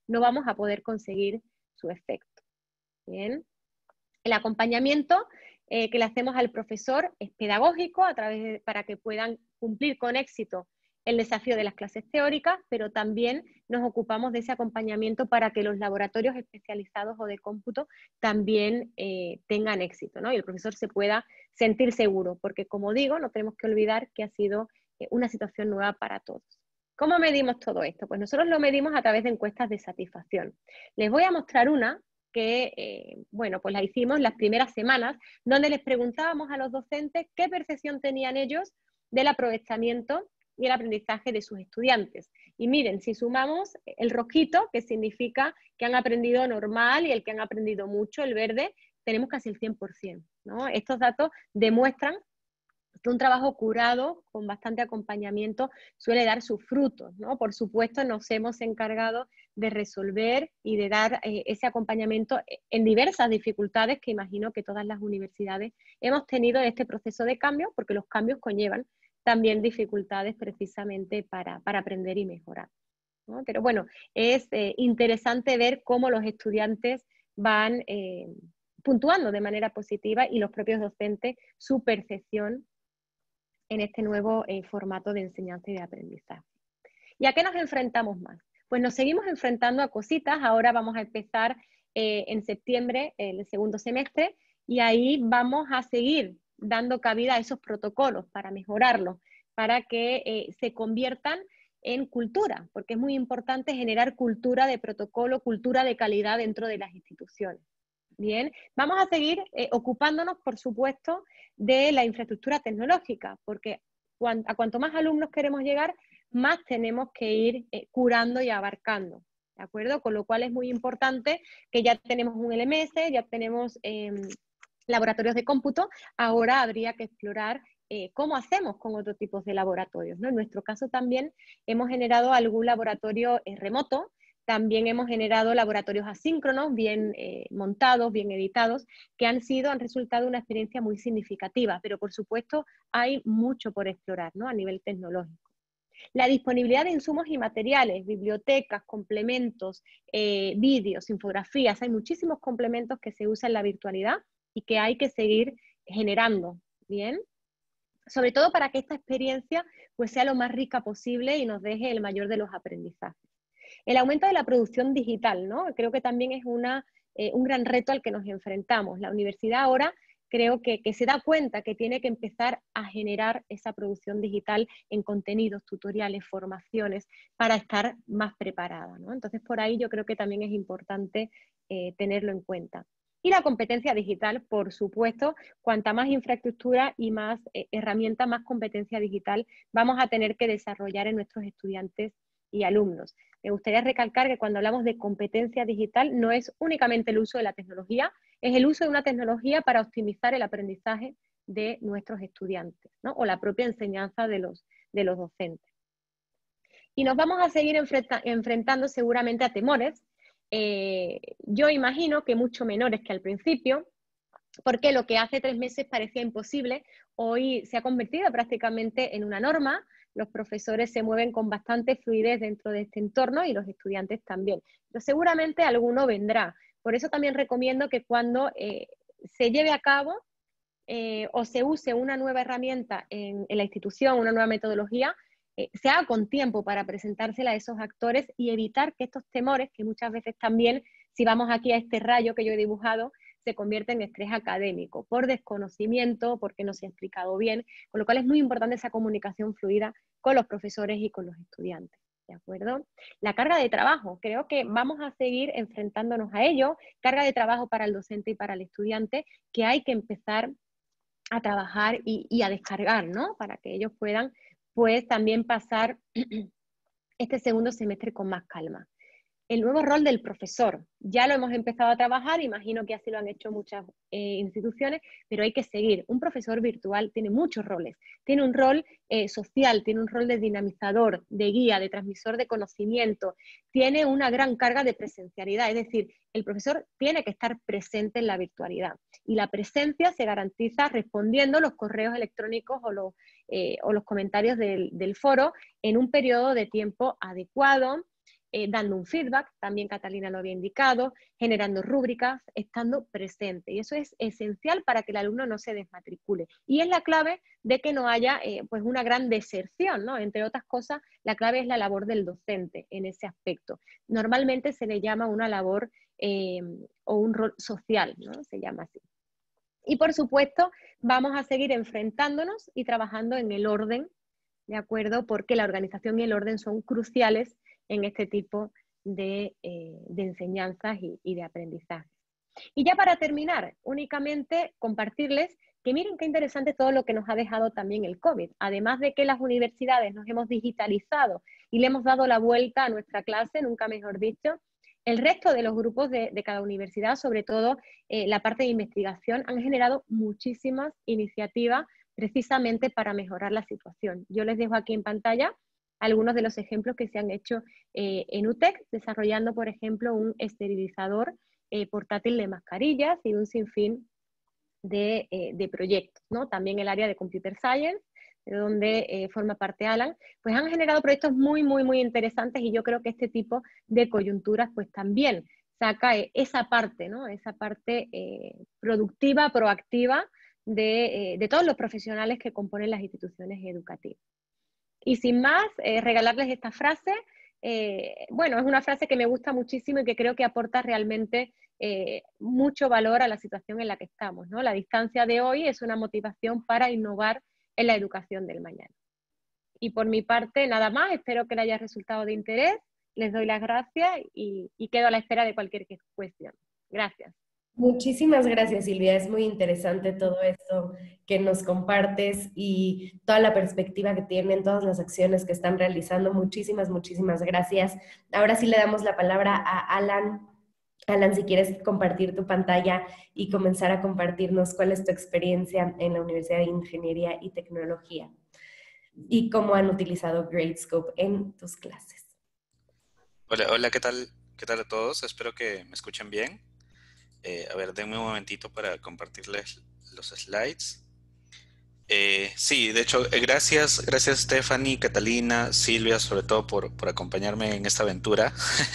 no vamos a poder conseguir su efecto. Bien. El acompañamiento eh, que le hacemos al profesor es pedagógico a través de, para que puedan cumplir con éxito el desafío de las clases teóricas, pero también nos ocupamos de ese acompañamiento para que los laboratorios especializados o de cómputo también eh, tengan éxito, ¿no? Y el profesor se pueda sentir seguro, porque como digo, no tenemos que olvidar que ha sido eh, una situación nueva para todos. ¿Cómo medimos todo esto? Pues nosotros lo medimos a través de encuestas de satisfacción. Les voy a mostrar una que, eh, bueno, pues la hicimos las primeras semanas, donde les preguntábamos a los docentes qué percepción tenían ellos del aprovechamiento y el aprendizaje de sus estudiantes. Y miren, si sumamos el rojito, que significa que han aprendido normal, y el que han aprendido mucho, el verde, tenemos casi el cien por ciento, ¿no? Estos datos demuestran que un trabajo curado, con bastante acompañamiento, suele dar sus frutos, ¿no? Por supuesto, nos hemos encargado de resolver y de dar eh, ese acompañamiento en diversas dificultades que imagino que todas las universidades hemos tenido en este proceso de cambio, porque los cambios conllevan también dificultades precisamente para, para aprender y mejorar, ¿no? Pero bueno, es eh, interesante ver cómo los estudiantes van eh, puntuando de manera positiva y los propios docentes su percepción en este nuevo eh, formato de enseñanza y de aprendizaje. ¿Y a qué nos enfrentamos más? Pues nos seguimos enfrentando a cositas. Ahora vamos a empezar eh, en septiembre el segundo semestre y ahí vamos a seguir dando cabida a esos protocolos para mejorarlos, para que eh, se conviertan en cultura, porque es muy importante generar cultura de protocolo, cultura de calidad dentro de las instituciones. Bien, vamos a seguir eh, ocupándonos, por supuesto, de la infraestructura tecnológica, porque cuan, a cuanto más alumnos queremos llegar, más tenemos que ir eh, curando y abarcando, ¿de acuerdo? Con lo cual es muy importante que ya tenemos un L M S, ya tenemos eh, laboratorios de cómputo, ahora habría que explorar eh, cómo hacemos con otros tipos de laboratorios, ¿no? En nuestro caso también hemos generado algún laboratorio eh, remoto. También hemos generado laboratorios asíncronos, bien eh, montados, bien editados, que han sido, han resultado una experiencia muy significativa, pero por supuesto hay mucho por explorar, ¿no? A nivel tecnológico. La disponibilidad de insumos y materiales, bibliotecas, complementos, eh, vídeos, infografías, hay muchísimos complementos que se usan en la virtualidad y que hay que seguir generando, ¿bien? Sobre todo para que esta experiencia pues, sea lo más rica posible y nos deje el mayor de los aprendizajes. El aumento de la producción digital, ¿no? Creo que también es una, eh, un gran reto al que nos enfrentamos. La universidad ahora creo que, que se da cuenta que tiene que empezar a generar esa producción digital en contenidos, tutoriales, formaciones, para estar más preparada, ¿no? Entonces, por ahí yo creo que también es importante eh, tenerlo en cuenta. Y la competencia digital, por supuesto, cuanta más infraestructura y más eh, herramientas, más competencia digital vamos a tener que desarrollar en nuestros estudiantes y alumnos. Me gustaría recalcar que cuando hablamos de competencia digital no es únicamente el uso de la tecnología, es el uso de una tecnología para optimizar el aprendizaje de nuestros estudiantes, ¿no? O la propia enseñanza de los, de los docentes. Y nos vamos a seguir enfrenta, enfrentando seguramente a temores, eh, yo imagino que mucho menores que al principio, porque lo que hace tres meses parecía imposible, hoy se ha convertido prácticamente en una norma. Los profesores se mueven con bastante fluidez dentro de este entorno y los estudiantes también. Pero seguramente alguno vendrá. Por eso también recomiendo que cuando eh, se lleve a cabo eh, o se use una nueva herramienta en, en la institución, una nueva metodología, eh, se haga con tiempo para presentársela a esos actores y evitar que estos temores, que muchas veces también, si vamos aquí a este rayo que yo he dibujado, se convierte en estrés académico, por desconocimiento, porque no se ha explicado bien, con lo cual es muy importante esa comunicación fluida con los profesores y con los estudiantes, ¿de acuerdo? La carga de trabajo, creo que vamos a seguir enfrentándonos a ello, carga de trabajo para el docente y para el estudiante, que hay que empezar a trabajar y, y a descargar, ¿no? Para que ellos puedan, pues, también pasar este segundo semestre con más calma. El nuevo rol del profesor, ya lo hemos empezado a trabajar, imagino que así lo han hecho muchas eh, instituciones, pero hay que seguir. Un profesor virtual tiene muchos roles, tiene un rol eh, social, tiene un rol de dinamizador, de guía, de transmisor de conocimiento, tiene una gran carga de presencialidad, es decir, el profesor tiene que estar presente en la virtualidad y la presencia se garantiza respondiendo los correos electrónicos o los, eh, o los comentarios del, del foro en un periodo de tiempo adecuado, eh, dando un feedback, también Catalina lo había indicado, generando rúbricas, estando presente. Y eso es esencial para que el alumno no se desmatricule. Y es la clave de que no haya eh, pues una gran deserción, ¿no? Entre otras cosas, la clave es la labor del docente en ese aspecto. Normalmente se le llama una labor eh, o un rol social, ¿no? Se llama así. Y por supuesto, vamos a seguir enfrentándonos y trabajando en el orden, ¿de acuerdo? Porque la organización y el orden son cruciales en este tipo de, eh, de enseñanzas y, y de aprendizaje. Y ya para terminar, únicamente compartirles que miren qué interesante todo lo que nos ha dejado también el COVID. Además de que las universidades nos hemos digitalizado y le hemos dado la vuelta a nuestra clase, nunca mejor dicho, el resto de los grupos de, de cada universidad, sobre todo eh, la parte de investigación, han generado muchísimas iniciativas precisamente para mejorar la situación. Yo les dejo aquí en pantalla algunos de los ejemplos que se han hecho eh, en U T E C, desarrollando, por ejemplo, un esterilizador eh, portátil de mascarillas y un sinfín de, eh, de proyectos, ¿no? También el área de Computer Science, de donde eh, forma parte Alan, pues han generado proyectos muy, muy, muy interesantes y yo creo que este tipo de coyunturas pues también saca eh, esa parte, ¿no? Esa parte eh, productiva, proactiva de, eh, de todos los profesionales que componen las instituciones educativas. Y sin más, eh, regalarles esta frase. Eh, bueno, es una frase que me gusta muchísimo y que creo que aporta realmente eh, mucho valor a la situación en la que estamos, ¿no? La distancia de hoy es una motivación para innovar en la educación del mañana. Y por mi parte, nada más. Espero que les haya resultado de interés. Les doy las gracias y, y quedo a la espera de cualquier cuestión. Gracias. Muchísimas gracias, Silvia. Es muy interesante todo esto que nos compartes y toda la perspectiva que tienen, todas las acciones que están realizando. Muchísimas, muchísimas gracias. Ahora sí le damos la palabra a Alan. Alan, si quieres compartir tu pantalla y comenzar a compartirnos cuál es tu experiencia en la Universidad de Ingeniería y Tecnología y cómo han utilizado Gradescope en tus clases. Hola, hola, ¿qué tal? ¿Qué tal a todos? Espero que me escuchen bien. Eh, a ver, denme un momentito para compartirles los slides. Eh, sí, de hecho, eh, gracias, gracias Stephanie, Catalina, Silvia, sobre todo por, por acompañarme en esta aventura.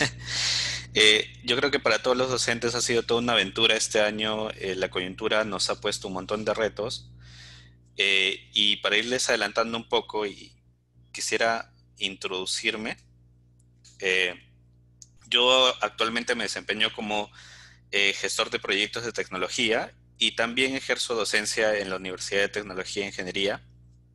eh, yo creo que para todos los docentes ha sido toda una aventura este año. Eh, la coyuntura nos ha puesto un montón de retos. Eh, y para irles adelantando un poco, y quisiera introducirme. Eh, yo actualmente me desempeño como eh, gestor de proyectos de tecnología y también ejerzo docencia en la Universidad de Tecnología e Ingeniería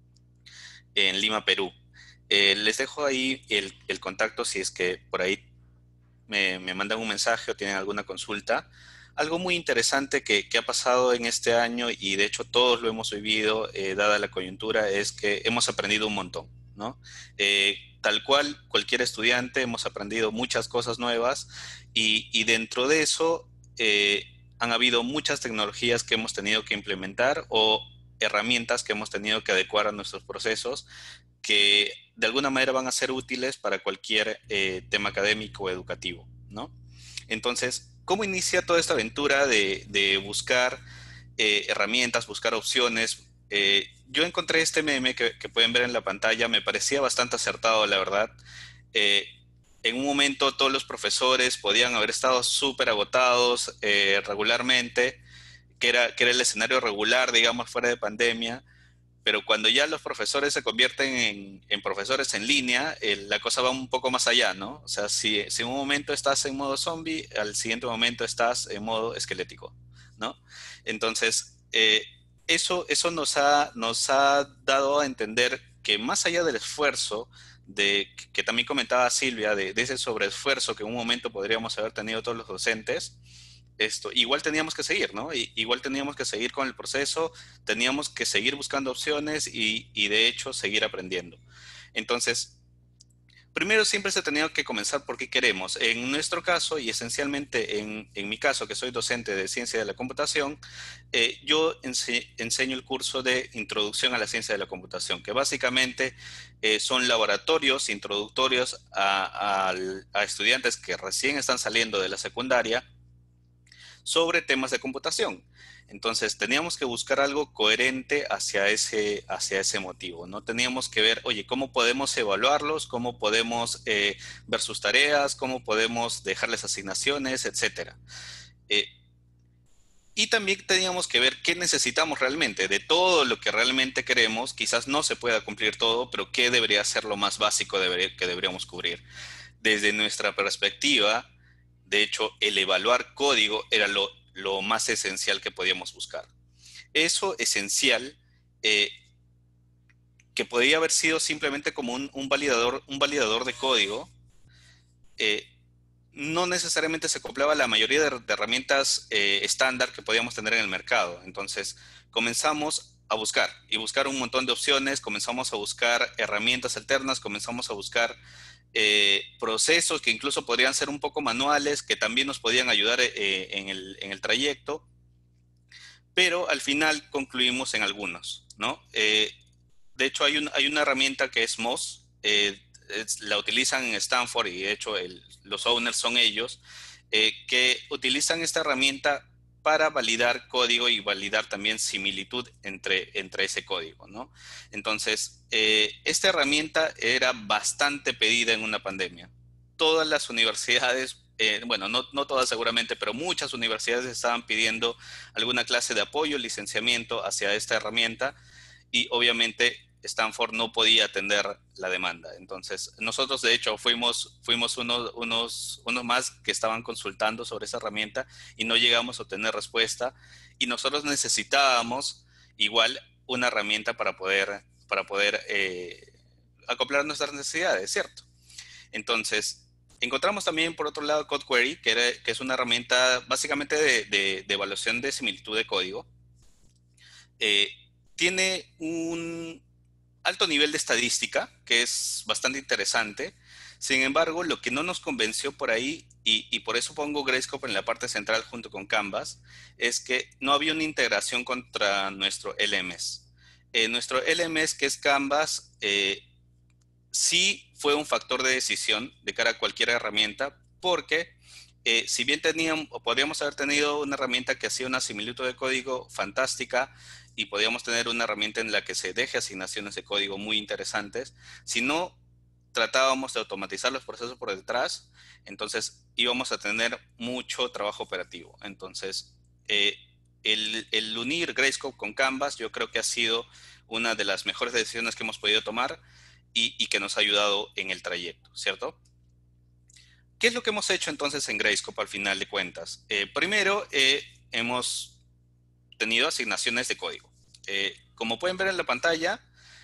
en Lima, Perú. Eh, les dejo ahí el, el contacto si es que por ahí me, me mandan un mensaje o tienen alguna consulta. Algo muy interesante que, que ha pasado en este año, y de hecho todos lo hemos vivido, eh, dada la coyuntura, es que hemos aprendido un montón, ¿no? Eh, tal cual, cualquier estudiante, hemos aprendido muchas cosas nuevas y, y dentro de eso eh, han habido muchas tecnologías que hemos tenido que implementar o herramientas que hemos tenido que adecuar a nuestros procesos que de alguna manera van a ser útiles para cualquier eh, tema académico o educativo, ¿no? Entonces, ¿cómo inicia toda esta aventura de, de buscar eh, herramientas, buscar opciones? Eh, yo encontré este meme que, que pueden ver en la pantalla, me parecía bastante acertado, la verdad. Eh, en un momento todos los profesores podían haber estado súper agotados eh, regularmente, que era, que era el escenario regular, digamos, fuera de pandemia. Pero cuando ya los profesores se convierten en, en profesores en línea, eh, la cosa va un poco más allá, ¿no? O sea, si, si en un momento estás en modo zombie, al siguiente momento estás en modo esquelético, ¿no? Entonces, eh, eso, eso nos ha, nos ha dado a entender que más allá del esfuerzo, de, que también comentaba Silvia, de, de ese sobreesfuerzo que en un momento podríamos haber tenido todos los docentes, esto, igual teníamos que seguir, ¿no? Y, igual teníamos que seguir con el proceso, teníamos que seguir buscando opciones y, y de hecho seguir aprendiendo. Entonces, primero siempre se ha tenido que comenzar por qué queremos. En nuestro caso, y esencialmente en, en mi caso, que soy docente de Ciencia de la Computación, eh, yo ense enseño el curso de Introducción a la Ciencia de la Computación, que básicamente eh, son laboratorios introductorios a, a, a estudiantes que recién están saliendo de la secundaria, sobre temas de computación. Entonces, teníamos que buscar algo coherente hacia ese, hacia ese motivo, ¿no? Teníamos que ver, oye, ¿cómo podemos evaluarlos? ¿Cómo podemos eh, ver sus tareas? ¿Cómo podemos dejarles asignaciones? Etcétera. Eh, y también teníamos que ver qué necesitamos realmente. De todo lo que realmente queremos, quizás no se pueda cumplir todo, pero qué debería ser lo más básico debería, que deberíamos cubrir. Desde nuestra perspectiva, de hecho, el evaluar código era lo, lo más esencial que podíamos buscar. Eso esencial, eh, que podría haber sido simplemente como un, un, validador, un validador de código, eh, no necesariamente se acoplaba a la mayoría de, de herramientas eh, estándar que podíamos tener en el mercado. Entonces, comenzamos a buscar y buscar un montón de opciones, comenzamos a buscar herramientas alternas, comenzamos a buscar eh, procesos que incluso podrían ser un poco manuales, que también nos podían ayudar eh, en, el, en el trayecto, pero al final concluimos en algunos, ¿no? Eh, de hecho, hay, un, hay una herramienta que es Moz, eh, es, la utilizan en Stanford y de hecho el, los owners son ellos, eh, que utilizan esta herramienta para validar código y validar también similitud entre, entre ese código, ¿no? Entonces, eh, esta herramienta era bastante pedida en una pandemia. Todas las universidades, eh, bueno, no, no todas seguramente, pero muchas universidades estaban pidiendo alguna clase de apoyo, licenciamiento hacia esta herramienta y obviamente Stanford no podía atender la demanda. Entonces, nosotros de hecho fuimos, fuimos unos, unos, unos más que estaban consultando sobre esa herramienta y no llegamos a obtener respuesta. Y nosotros necesitábamos igual una herramienta para poder, para poder eh, acoplar nuestras necesidades, ¿cierto? Entonces, encontramos también por otro lado CodeQuery, que, era, que es una herramienta básicamente de, de, de evaluación de similitud de código. Eh, tiene un alto nivel de estadística, que es bastante interesante. Sin embargo, lo que no nos convenció por ahí, y, y por eso pongo Gradescope en la parte central junto con Canvas, es que no había una integración contra nuestro L M S. Eh, nuestro L M S, que es Canvas, eh, sí fue un factor de decisión de cara a cualquier herramienta, porque eh, si bien teníamos, o podríamos haber tenido una herramienta que hacía una similitud de código fantástica, y podíamos tener una herramienta en la que se deje asignaciones de código muy interesantes. Si no tratábamos de automatizar los procesos por detrás, entonces íbamos a tener mucho trabajo operativo. Entonces, eh, el, el unir Gradescope con Canvas yo creo que ha sido una de las mejores decisiones que hemos podido tomar y, y que nos ha ayudado en el trayecto, ¿cierto? ¿Qué es lo que hemos hecho entonces en Gradescope al final de cuentas? Eh, primero, eh, hemos tenido asignaciones de código. Eh, como pueden ver en la pantalla,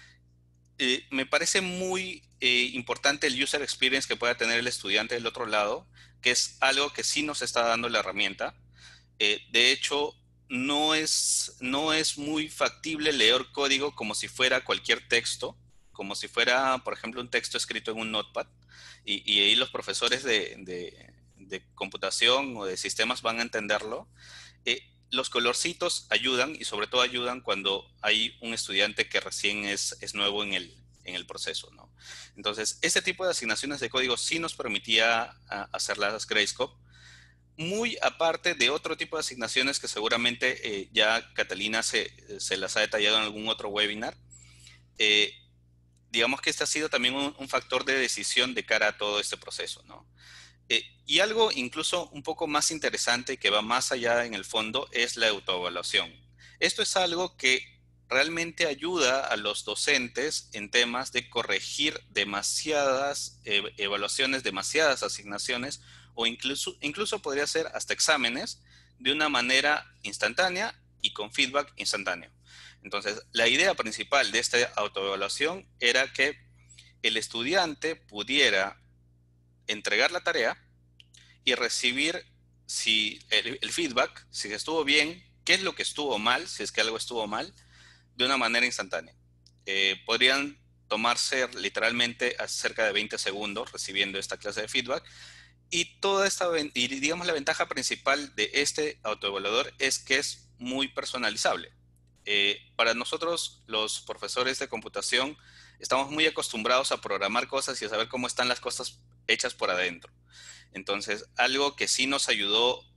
eh, me parece muy eh, importante el user experience que pueda tener el estudiante del otro lado, que es algo que sí nos está dando la herramienta. Eh, de hecho, no es, no es muy factible leer código como si fuera cualquier texto, como si fuera, por ejemplo, un texto escrito en un notepad, y, y ahí los profesores de, de, de computación o de sistemas van a entenderlo. Eh, Los colorcitos ayudan y sobre todo ayudan cuando hay un estudiante que recién es, es nuevo en el, en el proceso, ¿no? Entonces, este tipo de asignaciones de código sí nos permitía a, hacerlas Gradescope, muy aparte de otro tipo de asignaciones que seguramente eh, ya Catalina se, se las ha detallado en algún otro webinar. Eh, digamos que este ha sido también un, un factor de decisión de cara a todo este proceso, ¿no? Eh, y algo incluso un poco más interesante que va más allá en el fondo es la autoevaluación. Esto es algo que realmente ayuda a los docentes en temas de corregir demasiadas eh, evaluaciones, demasiadas asignaciones o incluso, incluso podría ser hasta exámenes de una manera instantánea y con feedback instantáneo. Entonces, la idea principal de esta autoevaluación era que el estudiante pudiera entregar la tarea y recibir si el, el feedback, si estuvo bien, qué es lo que estuvo mal, si es que algo estuvo mal, de una manera instantánea. Eh, podrían tomarse literalmente cerca de veinte segundos recibiendo esta clase de feedback y toda esta, y digamos la ventaja principal de este autoevaluador es que es muy personalizable. Eh, para nosotros, los profesores de computación, estamos muy acostumbrados a programar cosas y a saber cómo están las cosas hechas por adentro. Entonces, algo que sí nos ayudó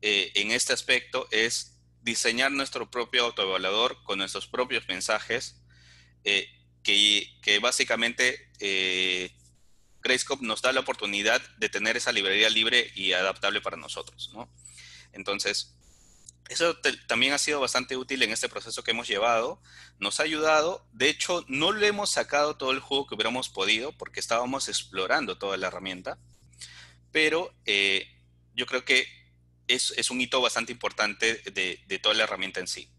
eh, en este aspecto es diseñar nuestro propio autoevaluador con nuestros propios mensajes, eh, que, que básicamente eh, Gradescope nos da la oportunidad de tener esa librería libre y adaptable para nosotros, ¿no? Entonces, eso te, también ha sido bastante útil en este proceso que hemos llevado. Nos ha ayudado. De hecho, no le hemos sacado todo el jugo que hubiéramos podido porque estábamos explorando toda la herramienta. Pero eh, yo creo que es, es un hito bastante importante de, de toda la herramienta en sí.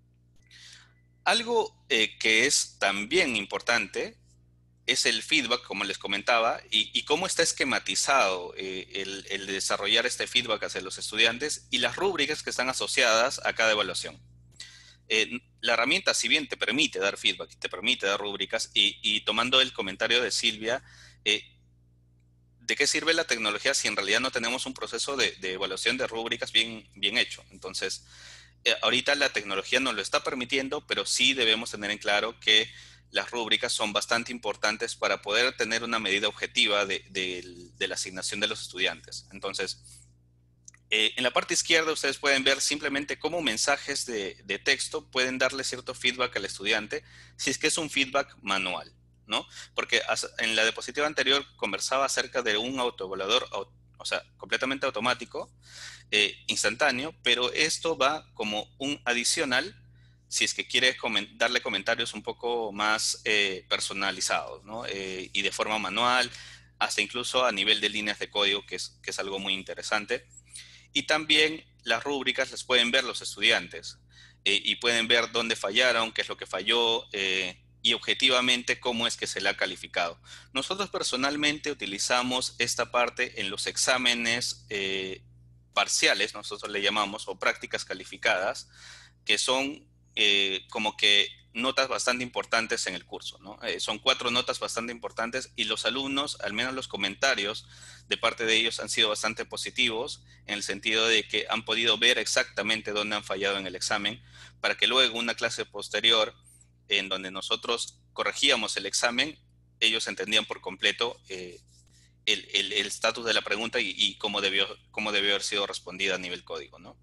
Algo eh, que es también importante es el feedback, como les comentaba, y, y cómo está esquematizado eh, el, el desarrollar este feedback hacia los estudiantes y las rúbricas que están asociadas a cada evaluación. Eh, la herramienta, si bien te permite dar feedback, te permite dar rúbricas, y, y tomando el comentario de Silvia, eh, ¿de qué sirve la tecnología si en realidad no tenemos un proceso de, de evaluación de rúbricas bien, bien hecho? Entonces, eh, ahorita la tecnología nos lo está permitiendo, pero sí debemos tener en claro que las rúbricas son bastante importantes para poder tener una medida objetiva de, de, de la asignación de los estudiantes. Entonces, eh, en la parte izquierda ustedes pueden ver simplemente cómo mensajes de, de texto pueden darle cierto feedback al estudiante si es que es un feedback manual, ¿no? Porque en la diapositiva anterior conversaba acerca de un autoevaluador, o sea, completamente automático, eh, instantáneo, pero esto va como un adicional si es que quiere coment darle comentarios un poco más eh, personalizados, ¿no? Eh, y de forma manual, hasta incluso a nivel de líneas de código, que es, que es algo muy interesante. Y también las rúbricas las pueden ver los estudiantes eh, y pueden ver dónde fallaron, qué es lo que falló eh, y objetivamente cómo es que se le ha calificado. Nosotros personalmente utilizamos esta parte en los exámenes eh, parciales, nosotros le llamamos, o prácticas calificadas, que son eh, como que notas bastante importantes en el curso, ¿no? Eh, son cuatro notas bastante importantes y los alumnos, al menos los comentarios de parte de ellos han sido bastante positivos en el sentido de que han podido ver exactamente dónde han fallado en el examen para que luego una clase posterior en donde nosotros corregíamos el examen, ellos entendían por completo eh, el estatus de la pregunta y, y cómo, debió, cómo debió haber sido respondida a nivel código, ¿no?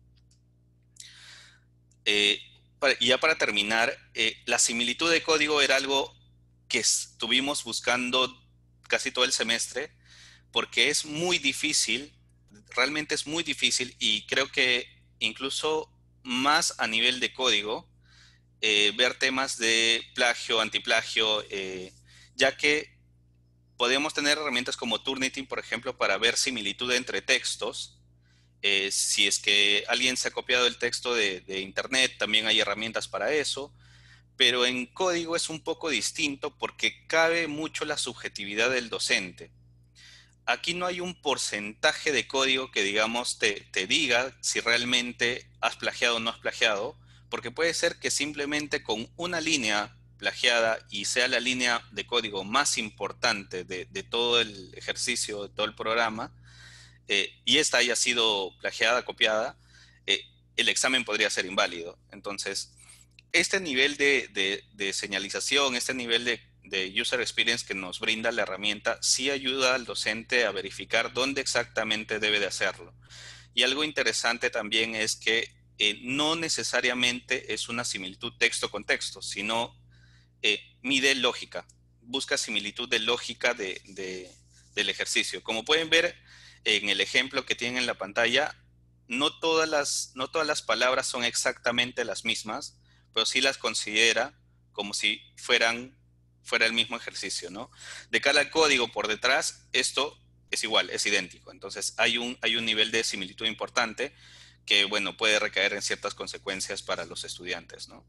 Eh, para, y ya para terminar, eh, la similitud de código era algo que estuvimos buscando casi todo el semestre porque es muy difícil, realmente es muy difícil y creo que incluso más a nivel de código, eh, ver temas de plagio, antiplagio, eh, ya que podemos tener herramientas como Turnitin, por ejemplo, para ver similitud entre textos. Eh, si es que alguien se ha copiado el texto de, de internet, también hay herramientas para eso, pero en código es un poco distinto porque cabe mucho la subjetividad del docente. Aquí no hay un porcentaje de código que, digamos, te, te diga si realmente has plagiado o no has plagiado, porque puede ser que simplemente con una línea plagiada y sea la línea de código más importante de, de todo el ejercicio, de todo el programa, eh, y esta haya sido plagiada, copiada, eh, el examen podría ser inválido. Entonces, este nivel de, de, de señalización, este nivel de, de user experience que nos brinda la herramienta, sí ayuda al docente a verificar dónde exactamente debe de hacerlo. Y algo interesante también es que eh, no necesariamente es una similitud texto con texto, sino eh, mide lógica, busca similitud de lógica de, de, del ejercicio. Como pueden ver en el ejemplo que tienen en la pantalla, no todas las, no todas las palabras son exactamente las mismas, pero sí las considera como si fueran, fuera el mismo ejercicio, ¿no? De cara al código por detrás, esto es igual, es idéntico. Entonces hay un, hay un nivel de similitud importante que, bueno, puede recaer en ciertas consecuencias para los estudiantes, ¿no?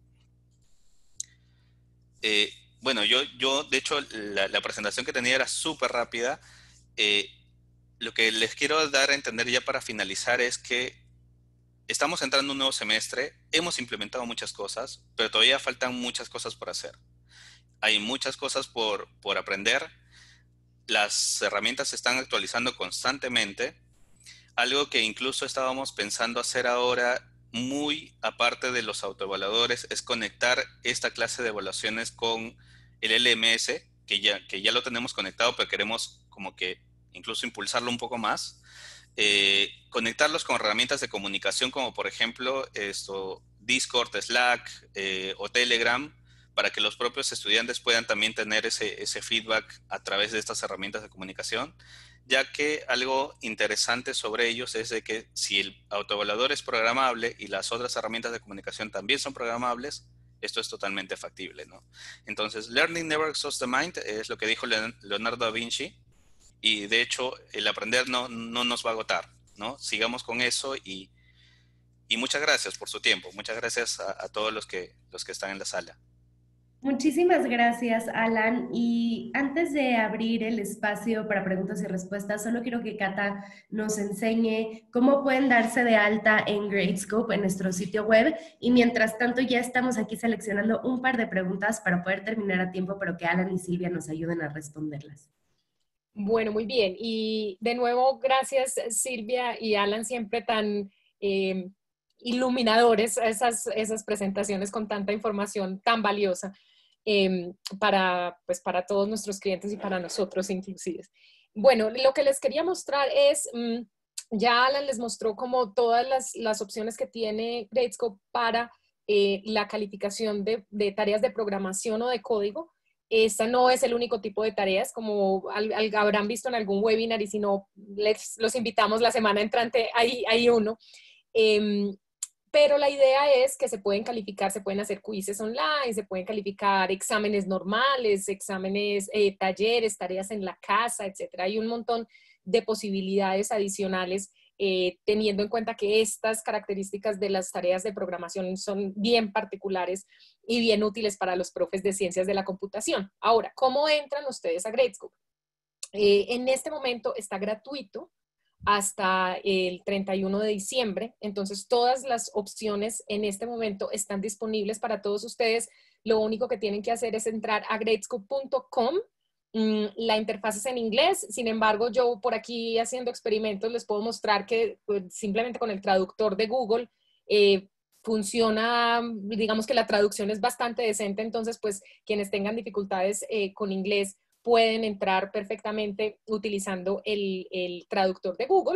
Eh, bueno, yo, yo, de hecho, la, la presentación que tenía era súper rápida. Eh, lo que les quiero dar a entender ya para finalizar es que estamos entrando en un nuevo semestre, hemos implementado muchas cosas, pero todavía faltan muchas cosas por hacer. Hay muchas cosas por, por aprender. Las herramientas se están actualizando constantemente. Algo que incluso estábamos pensando hacer ahora, muy aparte de los autoevaluadores, es conectar esta clase de evaluaciones con el L M S, que ya, que ya lo tenemos conectado, pero queremos como que incluso impulsarlo un poco más. eh, conectarlos con herramientas de comunicación como por ejemplo esto, Discord, Slack eh, o Telegram, para que los propios estudiantes puedan también tener ese, ese feedback a través de estas herramientas de comunicación, ya que algo interesante sobre ellos es de que si el autoevaluador es programable y las otras herramientas de comunicación también son programables, esto es totalmente factible, ¿no? Entonces, Learning Never Exhausts the Mind es lo que dijo Leonardo da Vinci, y de hecho el aprender no, no nos va a agotar, ¿no? Sigamos con eso y, y muchas gracias por su tiempo. Muchas gracias a, a todos los que, los que están en la sala. Muchísimas gracias, Alan. Y antes de abrir el espacio para preguntas y respuestas, solo quiero que Cata nos enseñe cómo pueden darse de alta en Gradescope, en nuestro sitio web. Y mientras tanto, ya estamos aquí seleccionando un par de preguntas para poder terminar a tiempo, pero que Alan y Silvia nos ayuden a responderlas. Bueno, muy bien. Y de nuevo, gracias Silvia y Alan, siempre tan eh, iluminadores esas, esas presentaciones con tanta información tan valiosa eh, para, pues, para todos nuestros clientes y para nosotros inclusive. Bueno, lo que les quería mostrar es, mmm, ya Alan les mostró como todas las, las opciones que tiene Gradescope para eh, la calificación de, de tareas de programación o de código. Esta no es el único tipo de tareas, como al, al, habrán visto en algún webinar, y si no, les, los invitamos la semana entrante, hay, hay uno. Eh, pero la idea es que se pueden calificar, se pueden hacer quizzes online, se pueden calificar exámenes normales, exámenes, eh, talleres, tareas en la casa, etcétera. Hay un montón de posibilidades adicionales, eh, teniendo en cuenta que estas características de las tareas de programación son bien particulares y bien útiles para los profes de ciencias de la computación. Ahora, ¿cómo entran ustedes a Gradescope? Eh, en este momento está gratuito hasta el treinta y uno de diciembre, entonces todas las opciones en este momento están disponibles para todos ustedes. Lo único que tienen que hacer es entrar a gradescope punto com. La interfaz es en inglés, sin embargo, yo por aquí haciendo experimentos les puedo mostrar que pues, simplemente con el traductor de Google eh, funciona, digamos que la traducción es bastante decente, entonces pues quienes tengan dificultades eh, con inglés pueden entrar perfectamente utilizando el, el traductor de Google.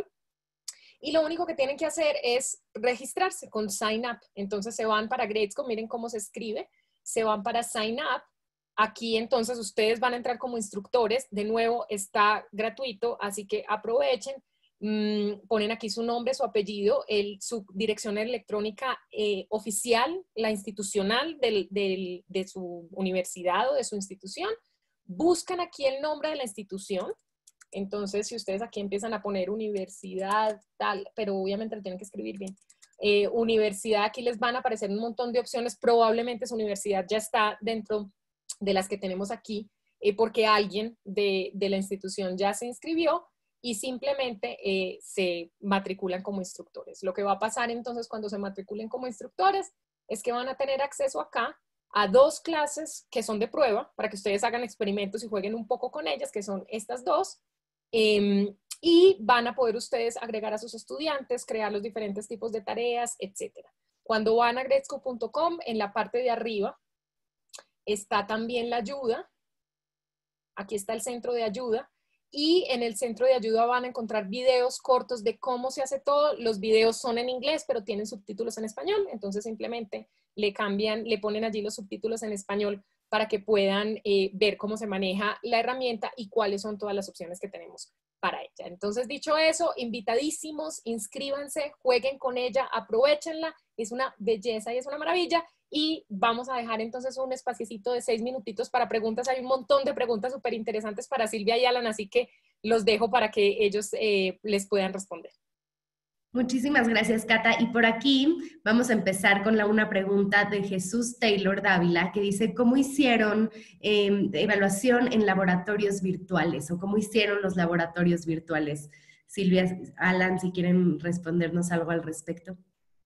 Y lo único que tienen que hacer es registrarse con Sign Up. Entonces se van para Gradescope, miren cómo se escribe, se van para Sign Up. Aquí entonces ustedes van a entrar como instructores, de nuevo está gratuito, así que aprovechen, mmm, ponen aquí su nombre, su apellido, el, su dirección electrónica eh, oficial, la institucional del, del, de su universidad o de su institución, buscan aquí el nombre de la institución. Entonces si ustedes aquí empiezan a poner universidad tal, pero obviamente lo tienen que escribir bien, eh, universidad, aquí les van a aparecer un montón de opciones, probablemente su universidad ya está dentro de las que tenemos aquí, eh, porque alguien de, de la institución ya se inscribió y simplemente eh, se matriculan como instructores. Lo que va a pasar entonces cuando se matriculen como instructores es que van a tener acceso acá a dos clases que son de prueba para que ustedes hagan experimentos y jueguen un poco con ellas, que son estas dos, eh, y van a poder ustedes agregar a sus estudiantes, crear los diferentes tipos de tareas, etcétera. Cuando van a gradescope punto com, en la parte de arriba está también la ayuda. Aquí está el centro de ayuda. Y en el centro de ayuda van a encontrar videos cortos de cómo se hace todo. Los videos son en inglés, pero tienen subtítulos en español. Entonces simplemente le cambian, le ponen allí los subtítulos en español para que puedan eh, ver cómo se maneja la herramienta y cuáles son todas las opciones que tenemos para ella. Entonces, dicho eso, invitadísimos, inscríbanse, jueguen con ella, aprovechenla. Es una belleza y es una maravilla. Y vamos a dejar entonces un espaciecito de seis minutitos para preguntas. Hay un montón de preguntas súper interesantes para Silvia y Alan, así que los dejo para que ellos eh, les puedan responder. Muchísimas gracias, Cata. Y por aquí vamos a empezar con la, una pregunta de Jesús Taylor Dávila, que dice, ¿cómo hicieron eh, evaluación en laboratorios virtuales? ¿O cómo hicieron los laboratorios virtuales? Silvia, Alan, si quieren respondernos algo al respecto.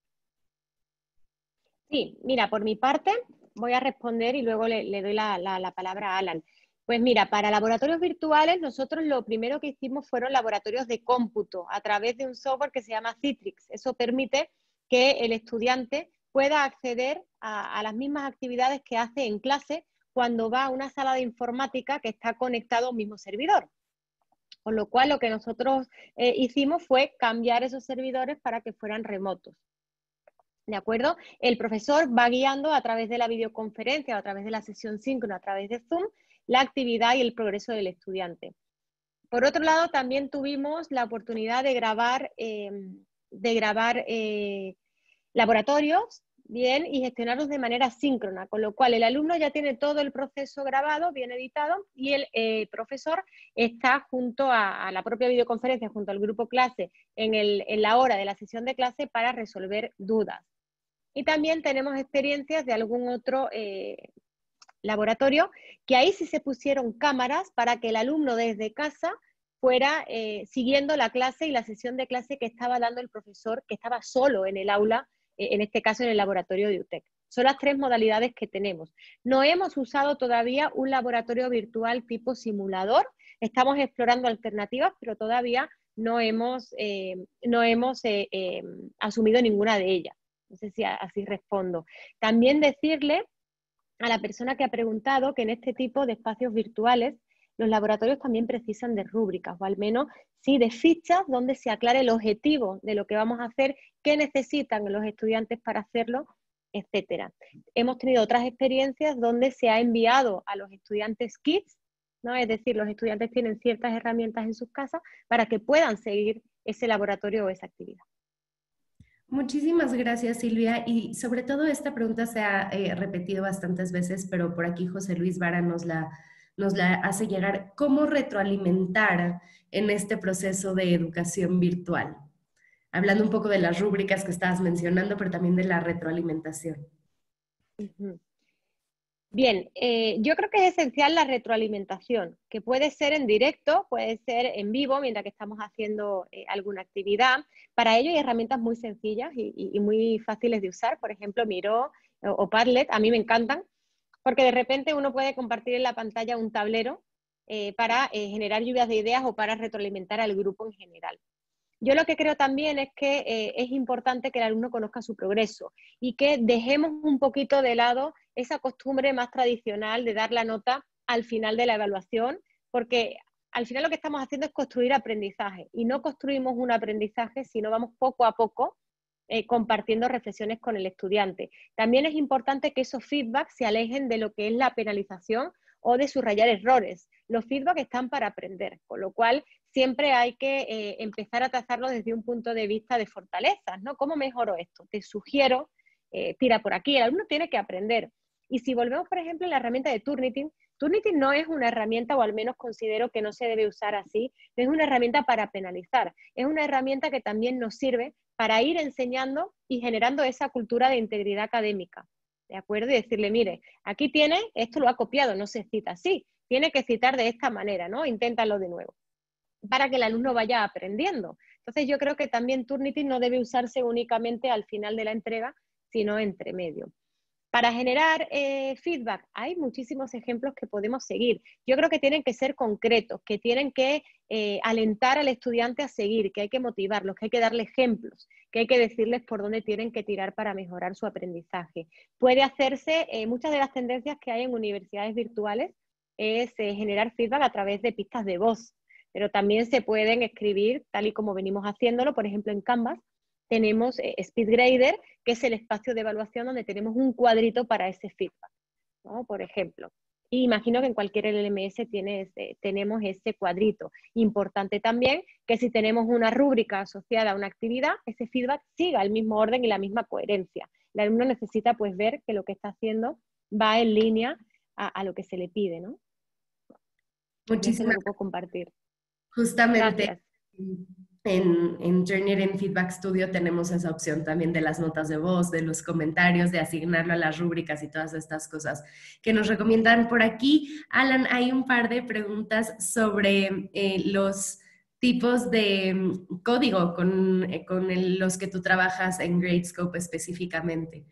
Sí, mira, por mi parte voy a responder y luego le, le doy la, la, la palabra a Alan. Pues mira, para laboratorios virtuales nosotros lo primero que hicimos fueron laboratorios de cómputo a través de un software que se llama Citrix. Eso permite que el estudiante pueda acceder a, a las mismas actividades que hace en clase cuando va a una sala de informática que está conectado a un mismo servidor. Con lo cual, lo que nosotros eh, hicimos fue cambiar esos servidores para que fueran remotos. ¿De acuerdo? El profesor va guiando a través de la videoconferencia, a través de la sesión síncrona, a través de Zoom, la actividad y el progreso del estudiante. Por otro lado, también tuvimos la oportunidad de grabar, eh, de grabar eh, laboratorios, bien, y gestionarlos de manera síncrona, con lo cual el alumno ya tiene todo el proceso grabado, bien editado, y el eh, profesor está junto a, a la propia videoconferencia, junto al grupo clase, en, el, en la hora de la sesión de clase para resolver dudas. Y también tenemos experiencias de algún otro eh, laboratorio, que ahí sí se pusieron cámaras para que el alumno desde casa fuera eh, siguiendo la clase y la sesión de clase que estaba dando el profesor, que estaba solo en el aula, en este caso en el laboratorio de U T E C. Son las tres modalidades que tenemos. No hemos usado todavía un laboratorio virtual tipo simulador, estamos explorando alternativas, pero todavía no hemos, eh, no hemos eh, eh, asumido ninguna de ellas. No sé si así respondo. También decirle a la persona que ha preguntado que en este tipo de espacios virtuales los laboratorios también precisan de rúbricas, o al menos sí de fichas donde se aclare el objetivo de lo que vamos a hacer, qué necesitan los estudiantes para hacerlo, etcétera. Hemos tenido otras experiencias donde se ha enviado a los estudiantes kits, ¿no? Es decir, los estudiantes tienen ciertas herramientas en sus casas para que puedan seguir ese laboratorio o esa actividad. Muchísimas gracias, Silvia. Y sobre todo esta pregunta se ha eh, repetido bastantes veces, pero por aquí José Luis Vara nos la, nos la hace llegar. ¿Cómo retroalimentar en este proceso de educación virtual? Hablando un poco de las rúbricas que estabas mencionando, pero también de la retroalimentación. Uh-huh. Bien, eh, yo creo que es esencial la retroalimentación, que puede ser en directo, puede ser en vivo, mientras que estamos haciendo eh, alguna actividad. Para ello hay herramientas muy sencillas y, y, y muy fáciles de usar, por ejemplo, Miro o, o Padlet, a mí me encantan, porque de repente uno puede compartir en la pantalla un tablero eh, para eh, generar lluvias de ideas o para retroalimentar al grupo en general. Yo lo que creo también es que eh, es importante que el alumno conozca su progreso y que dejemos un poquito de lado esa costumbre más tradicional de dar la nota al final de la evaluación, porque al final lo que estamos haciendo es construir aprendizaje y no construimos un aprendizaje si no vamos poco a poco eh, compartiendo reflexiones con el estudiante. También es importante que esos feedbacks se alejen de lo que es la penalización o de subrayar errores. Los feedbacks están para aprender, con lo cual siempre hay que eh, empezar a trazarlo desde un punto de vista de fortalezas, ¿no? ¿Cómo mejoro esto? Te sugiero, eh, tira por aquí, el alumno tiene que aprender. Y si volvemos, por ejemplo, a la herramienta de Turnitin, Turnitin no es una herramienta, o al menos considero que no se debe usar así, no es una herramienta para penalizar, es una herramienta que también nos sirve para ir enseñando y generando esa cultura de integridad académica, ¿de acuerdo? Y decirle, mire, aquí tiene, esto lo ha copiado, no se cita así, tiene que citar de esta manera, ¿no? Inténtalo de nuevo, para que el alumno vaya aprendiendo. Entonces yo creo que también Turnitin no debe usarse únicamente al final de la entrega, sino entre medio. Para generar eh, feedback, hay muchísimos ejemplos que podemos seguir. Yo creo que tienen que ser concretos, que tienen que eh, alentar al estudiante a seguir, que hay que motivarlos, que hay que darle ejemplos, que hay que decirles por dónde tienen que tirar para mejorar su aprendizaje. Puede hacerse, eh, muchas de las tendencias que hay en universidades virtuales es eh, generar feedback a través de pistas de voz, pero también se pueden escribir, tal y como venimos haciéndolo, por ejemplo en Canvas, tenemos eh, SpeedGrader, que es el espacio de evaluación donde tenemos un cuadrito para ese feedback, ¿no? Por ejemplo. Y imagino que en cualquier L M S tiene ese, tenemos ese cuadrito. Importante también que si tenemos una rúbrica asociada a una actividad, ese feedback siga el mismo orden y la misma coherencia. El alumno necesita pues ver que lo que está haciendo va en línea a, a lo que se le pide, ¿no? Muchísimas gracias. compartir. Justamente. Gracias. En, en Journey en Feedback Studio tenemos esa opción también de las notas de voz, de los comentarios, de asignarlo a las rúbricas y todas estas cosas que nos recomiendan por aquí. Alan, hay un par de preguntas sobre eh, los tipos de um, código con, eh, con el, los que tú trabajas en Gradescope específicamente.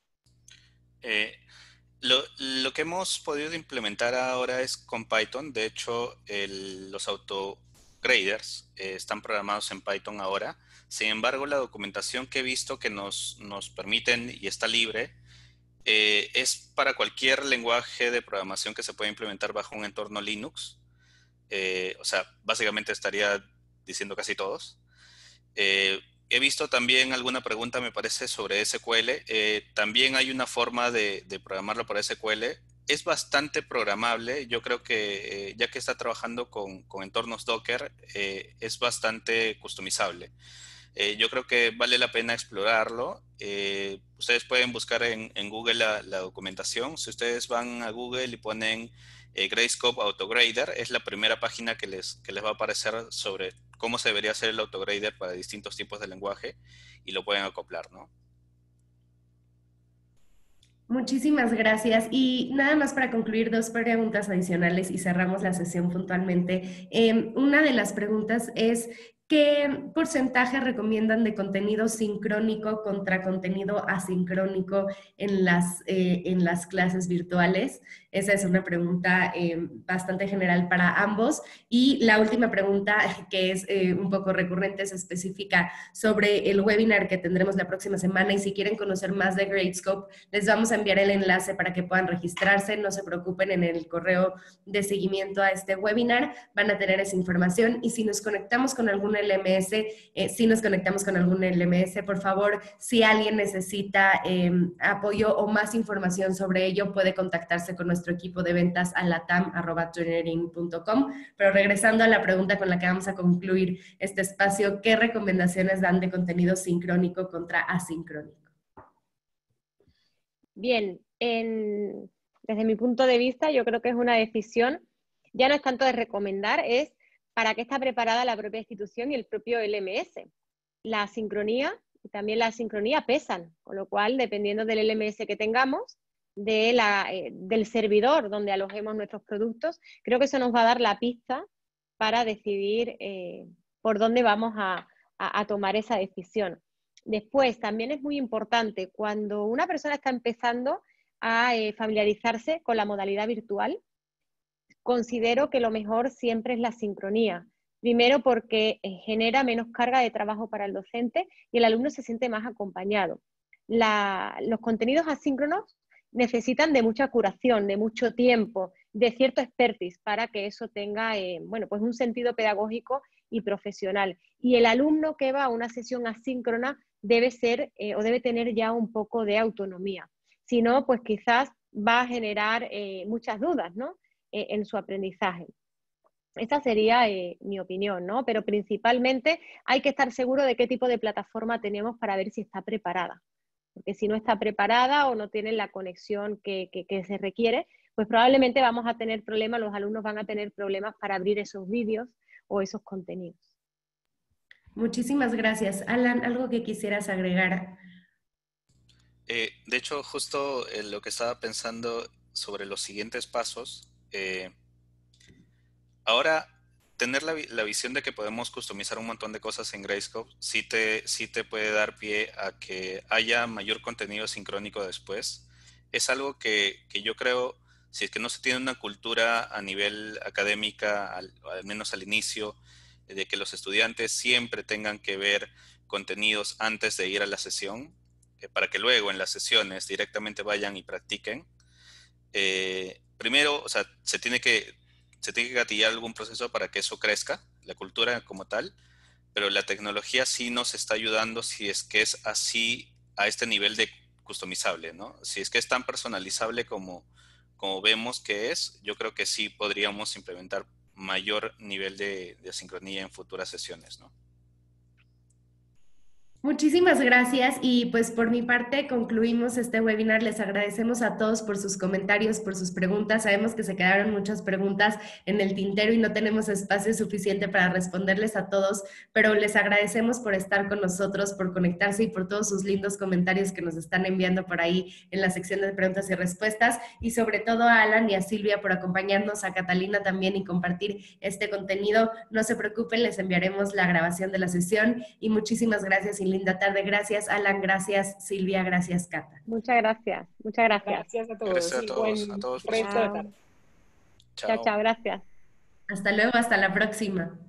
Eh, lo, lo que hemos podido implementar ahora es con Python. De hecho, el, los auto graders eh, están programados en Python ahora. Sin embargo, la documentación que he visto que nos, nos permiten y está libre eh, es para cualquier lenguaje de programación que se pueda implementar bajo un entorno Linux. Eh, o sea, básicamente estaría diciendo casi todos. Eh, he visto también alguna pregunta, me parece, sobre S Q L. Eh, también hay una forma de, de programarlo por S Q L. Es bastante programable. Yo creo que eh, ya que está trabajando con, con entornos Docker, eh, es bastante customizable. Eh, yo creo que vale la pena explorarlo. Eh, ustedes pueden buscar en, en Google la, la documentación. Si ustedes van a Google y ponen eh, Grayscope Autograder, es la primera página que les, que les va a aparecer sobre cómo se debería hacer el autograder para distintos tipos de lenguaje y lo pueden acoplar, ¿no? Muchísimas gracias. Y nada más para concluir, dos preguntas adicionales y cerramos la sesión puntualmente. Eh, una de las preguntas es, ¿qué porcentaje recomiendan de contenido sincrónico contra contenido asincrónico en las, eh, en las clases virtuales? Esa es una pregunta eh, bastante general para ambos. Y la última pregunta, que es eh, un poco recurrente, es específica sobre el webinar que tendremos la próxima semana. Y si quieren conocer más de Gradescope, les vamos a enviar el enlace para que puedan registrarse. No se preocupen, en el correo de seguimiento a este webinar van a tener esa información. Y si nos conectamos con algún L M S, eh, si nos conectamos con algún L M S, por favor, si alguien necesita eh, apoyo o más información sobre ello, puede contactarse con nuestro equipo de ventas a latam arroba tutoring punto com. Pero regresando a la pregunta con la que vamos a concluir este espacio, ¿qué recomendaciones dan de contenido sincrónico contra asincrónico? Bien, en, desde mi punto de vista, yo creo que es una decisión, ya no es tanto de recomendar, es para qué está preparada la propia institución y el propio L M S. La sincronía y también la asincronía pesan, con lo cual, dependiendo del L M S que tengamos, de la, eh, del servidor donde alojemos nuestros productos, creo que eso nos va a dar la pista para decidir eh, por dónde vamos a, a, a tomar esa decisión. Después, también es muy importante, cuando una persona está empezando a eh, familiarizarse con la modalidad virtual, considero que lo mejor siempre es la sincronía. Primero porque eh, genera menos carga de trabajo para el docente y el alumno se siente más acompañado. La, los contenidos asíncronos necesitan de mucha curación, de mucho tiempo, de cierto expertise para que eso tenga eh, bueno, pues un sentido pedagógico y profesional. Y el alumno que va a una sesión asíncrona debe ser eh, o debe tener ya un poco de autonomía. Si no, pues quizás va a generar eh, muchas dudas, ¿no? eh, en su aprendizaje. Esa sería eh, mi opinión, ¿no? Pero principalmente hay que estar seguro de qué tipo de plataforma tenemos para ver si está preparada. Porque si no está preparada o no tiene la conexión que, que, que se requiere, pues probablemente vamos a tener problemas, los alumnos van a tener problemas para abrir esos vídeos o esos contenidos. Muchísimas gracias. Alan, ¿algo que quisieras agregar? Eh, de hecho, justo eh, lo que estaba pensando sobre los siguientes pasos, eh, ahora tener la, la visión de que podemos customizar un montón de cosas en Grayscope sí te, sí te puede dar pie a que haya mayor contenido sincrónico después. Es algo que, que yo creo, si es que no se tiene una cultura a nivel académica, al, al menos al inicio, de que los estudiantes siempre tengan que ver contenidos antes de ir a la sesión, eh, para que luego en las sesiones directamente vayan y practiquen. Eh, primero, o sea, se tiene que se tiene que gatillar algún proceso para que eso crezca, la cultura como tal, pero la tecnología sí nos está ayudando si es que es así a este nivel de customizable, ¿no? Si es que es tan personalizable como, como vemos que es, yo creo que sí podríamos implementar mayor nivel de, de asincronía en futuras sesiones, ¿no? Muchísimas gracias y pues por mi parte concluimos este webinar. Les agradecemos a todos por sus comentarios, por sus preguntas. Sabemos que se quedaron muchas preguntas en el tintero y no tenemos espacio suficiente para responderles a todos, pero les agradecemos por estar con nosotros, por conectarse y por todos sus lindos comentarios que nos están enviando por ahí en la sección de preguntas y respuestas, y sobre todo a Alan y a Silvia por acompañarnos, a Catalina también, y compartir este contenido. No se preocupen, les enviaremos la grabación de la sesión y muchísimas gracias y linda tarde. Gracias, Alan. Gracias, Silvia. Gracias, Cata. Muchas gracias. Muchas gracias. Gracias a todos. Gracias a y todos. buen A todos por resto de tarde. Chao, chao, gracias. Hasta luego, hasta la próxima.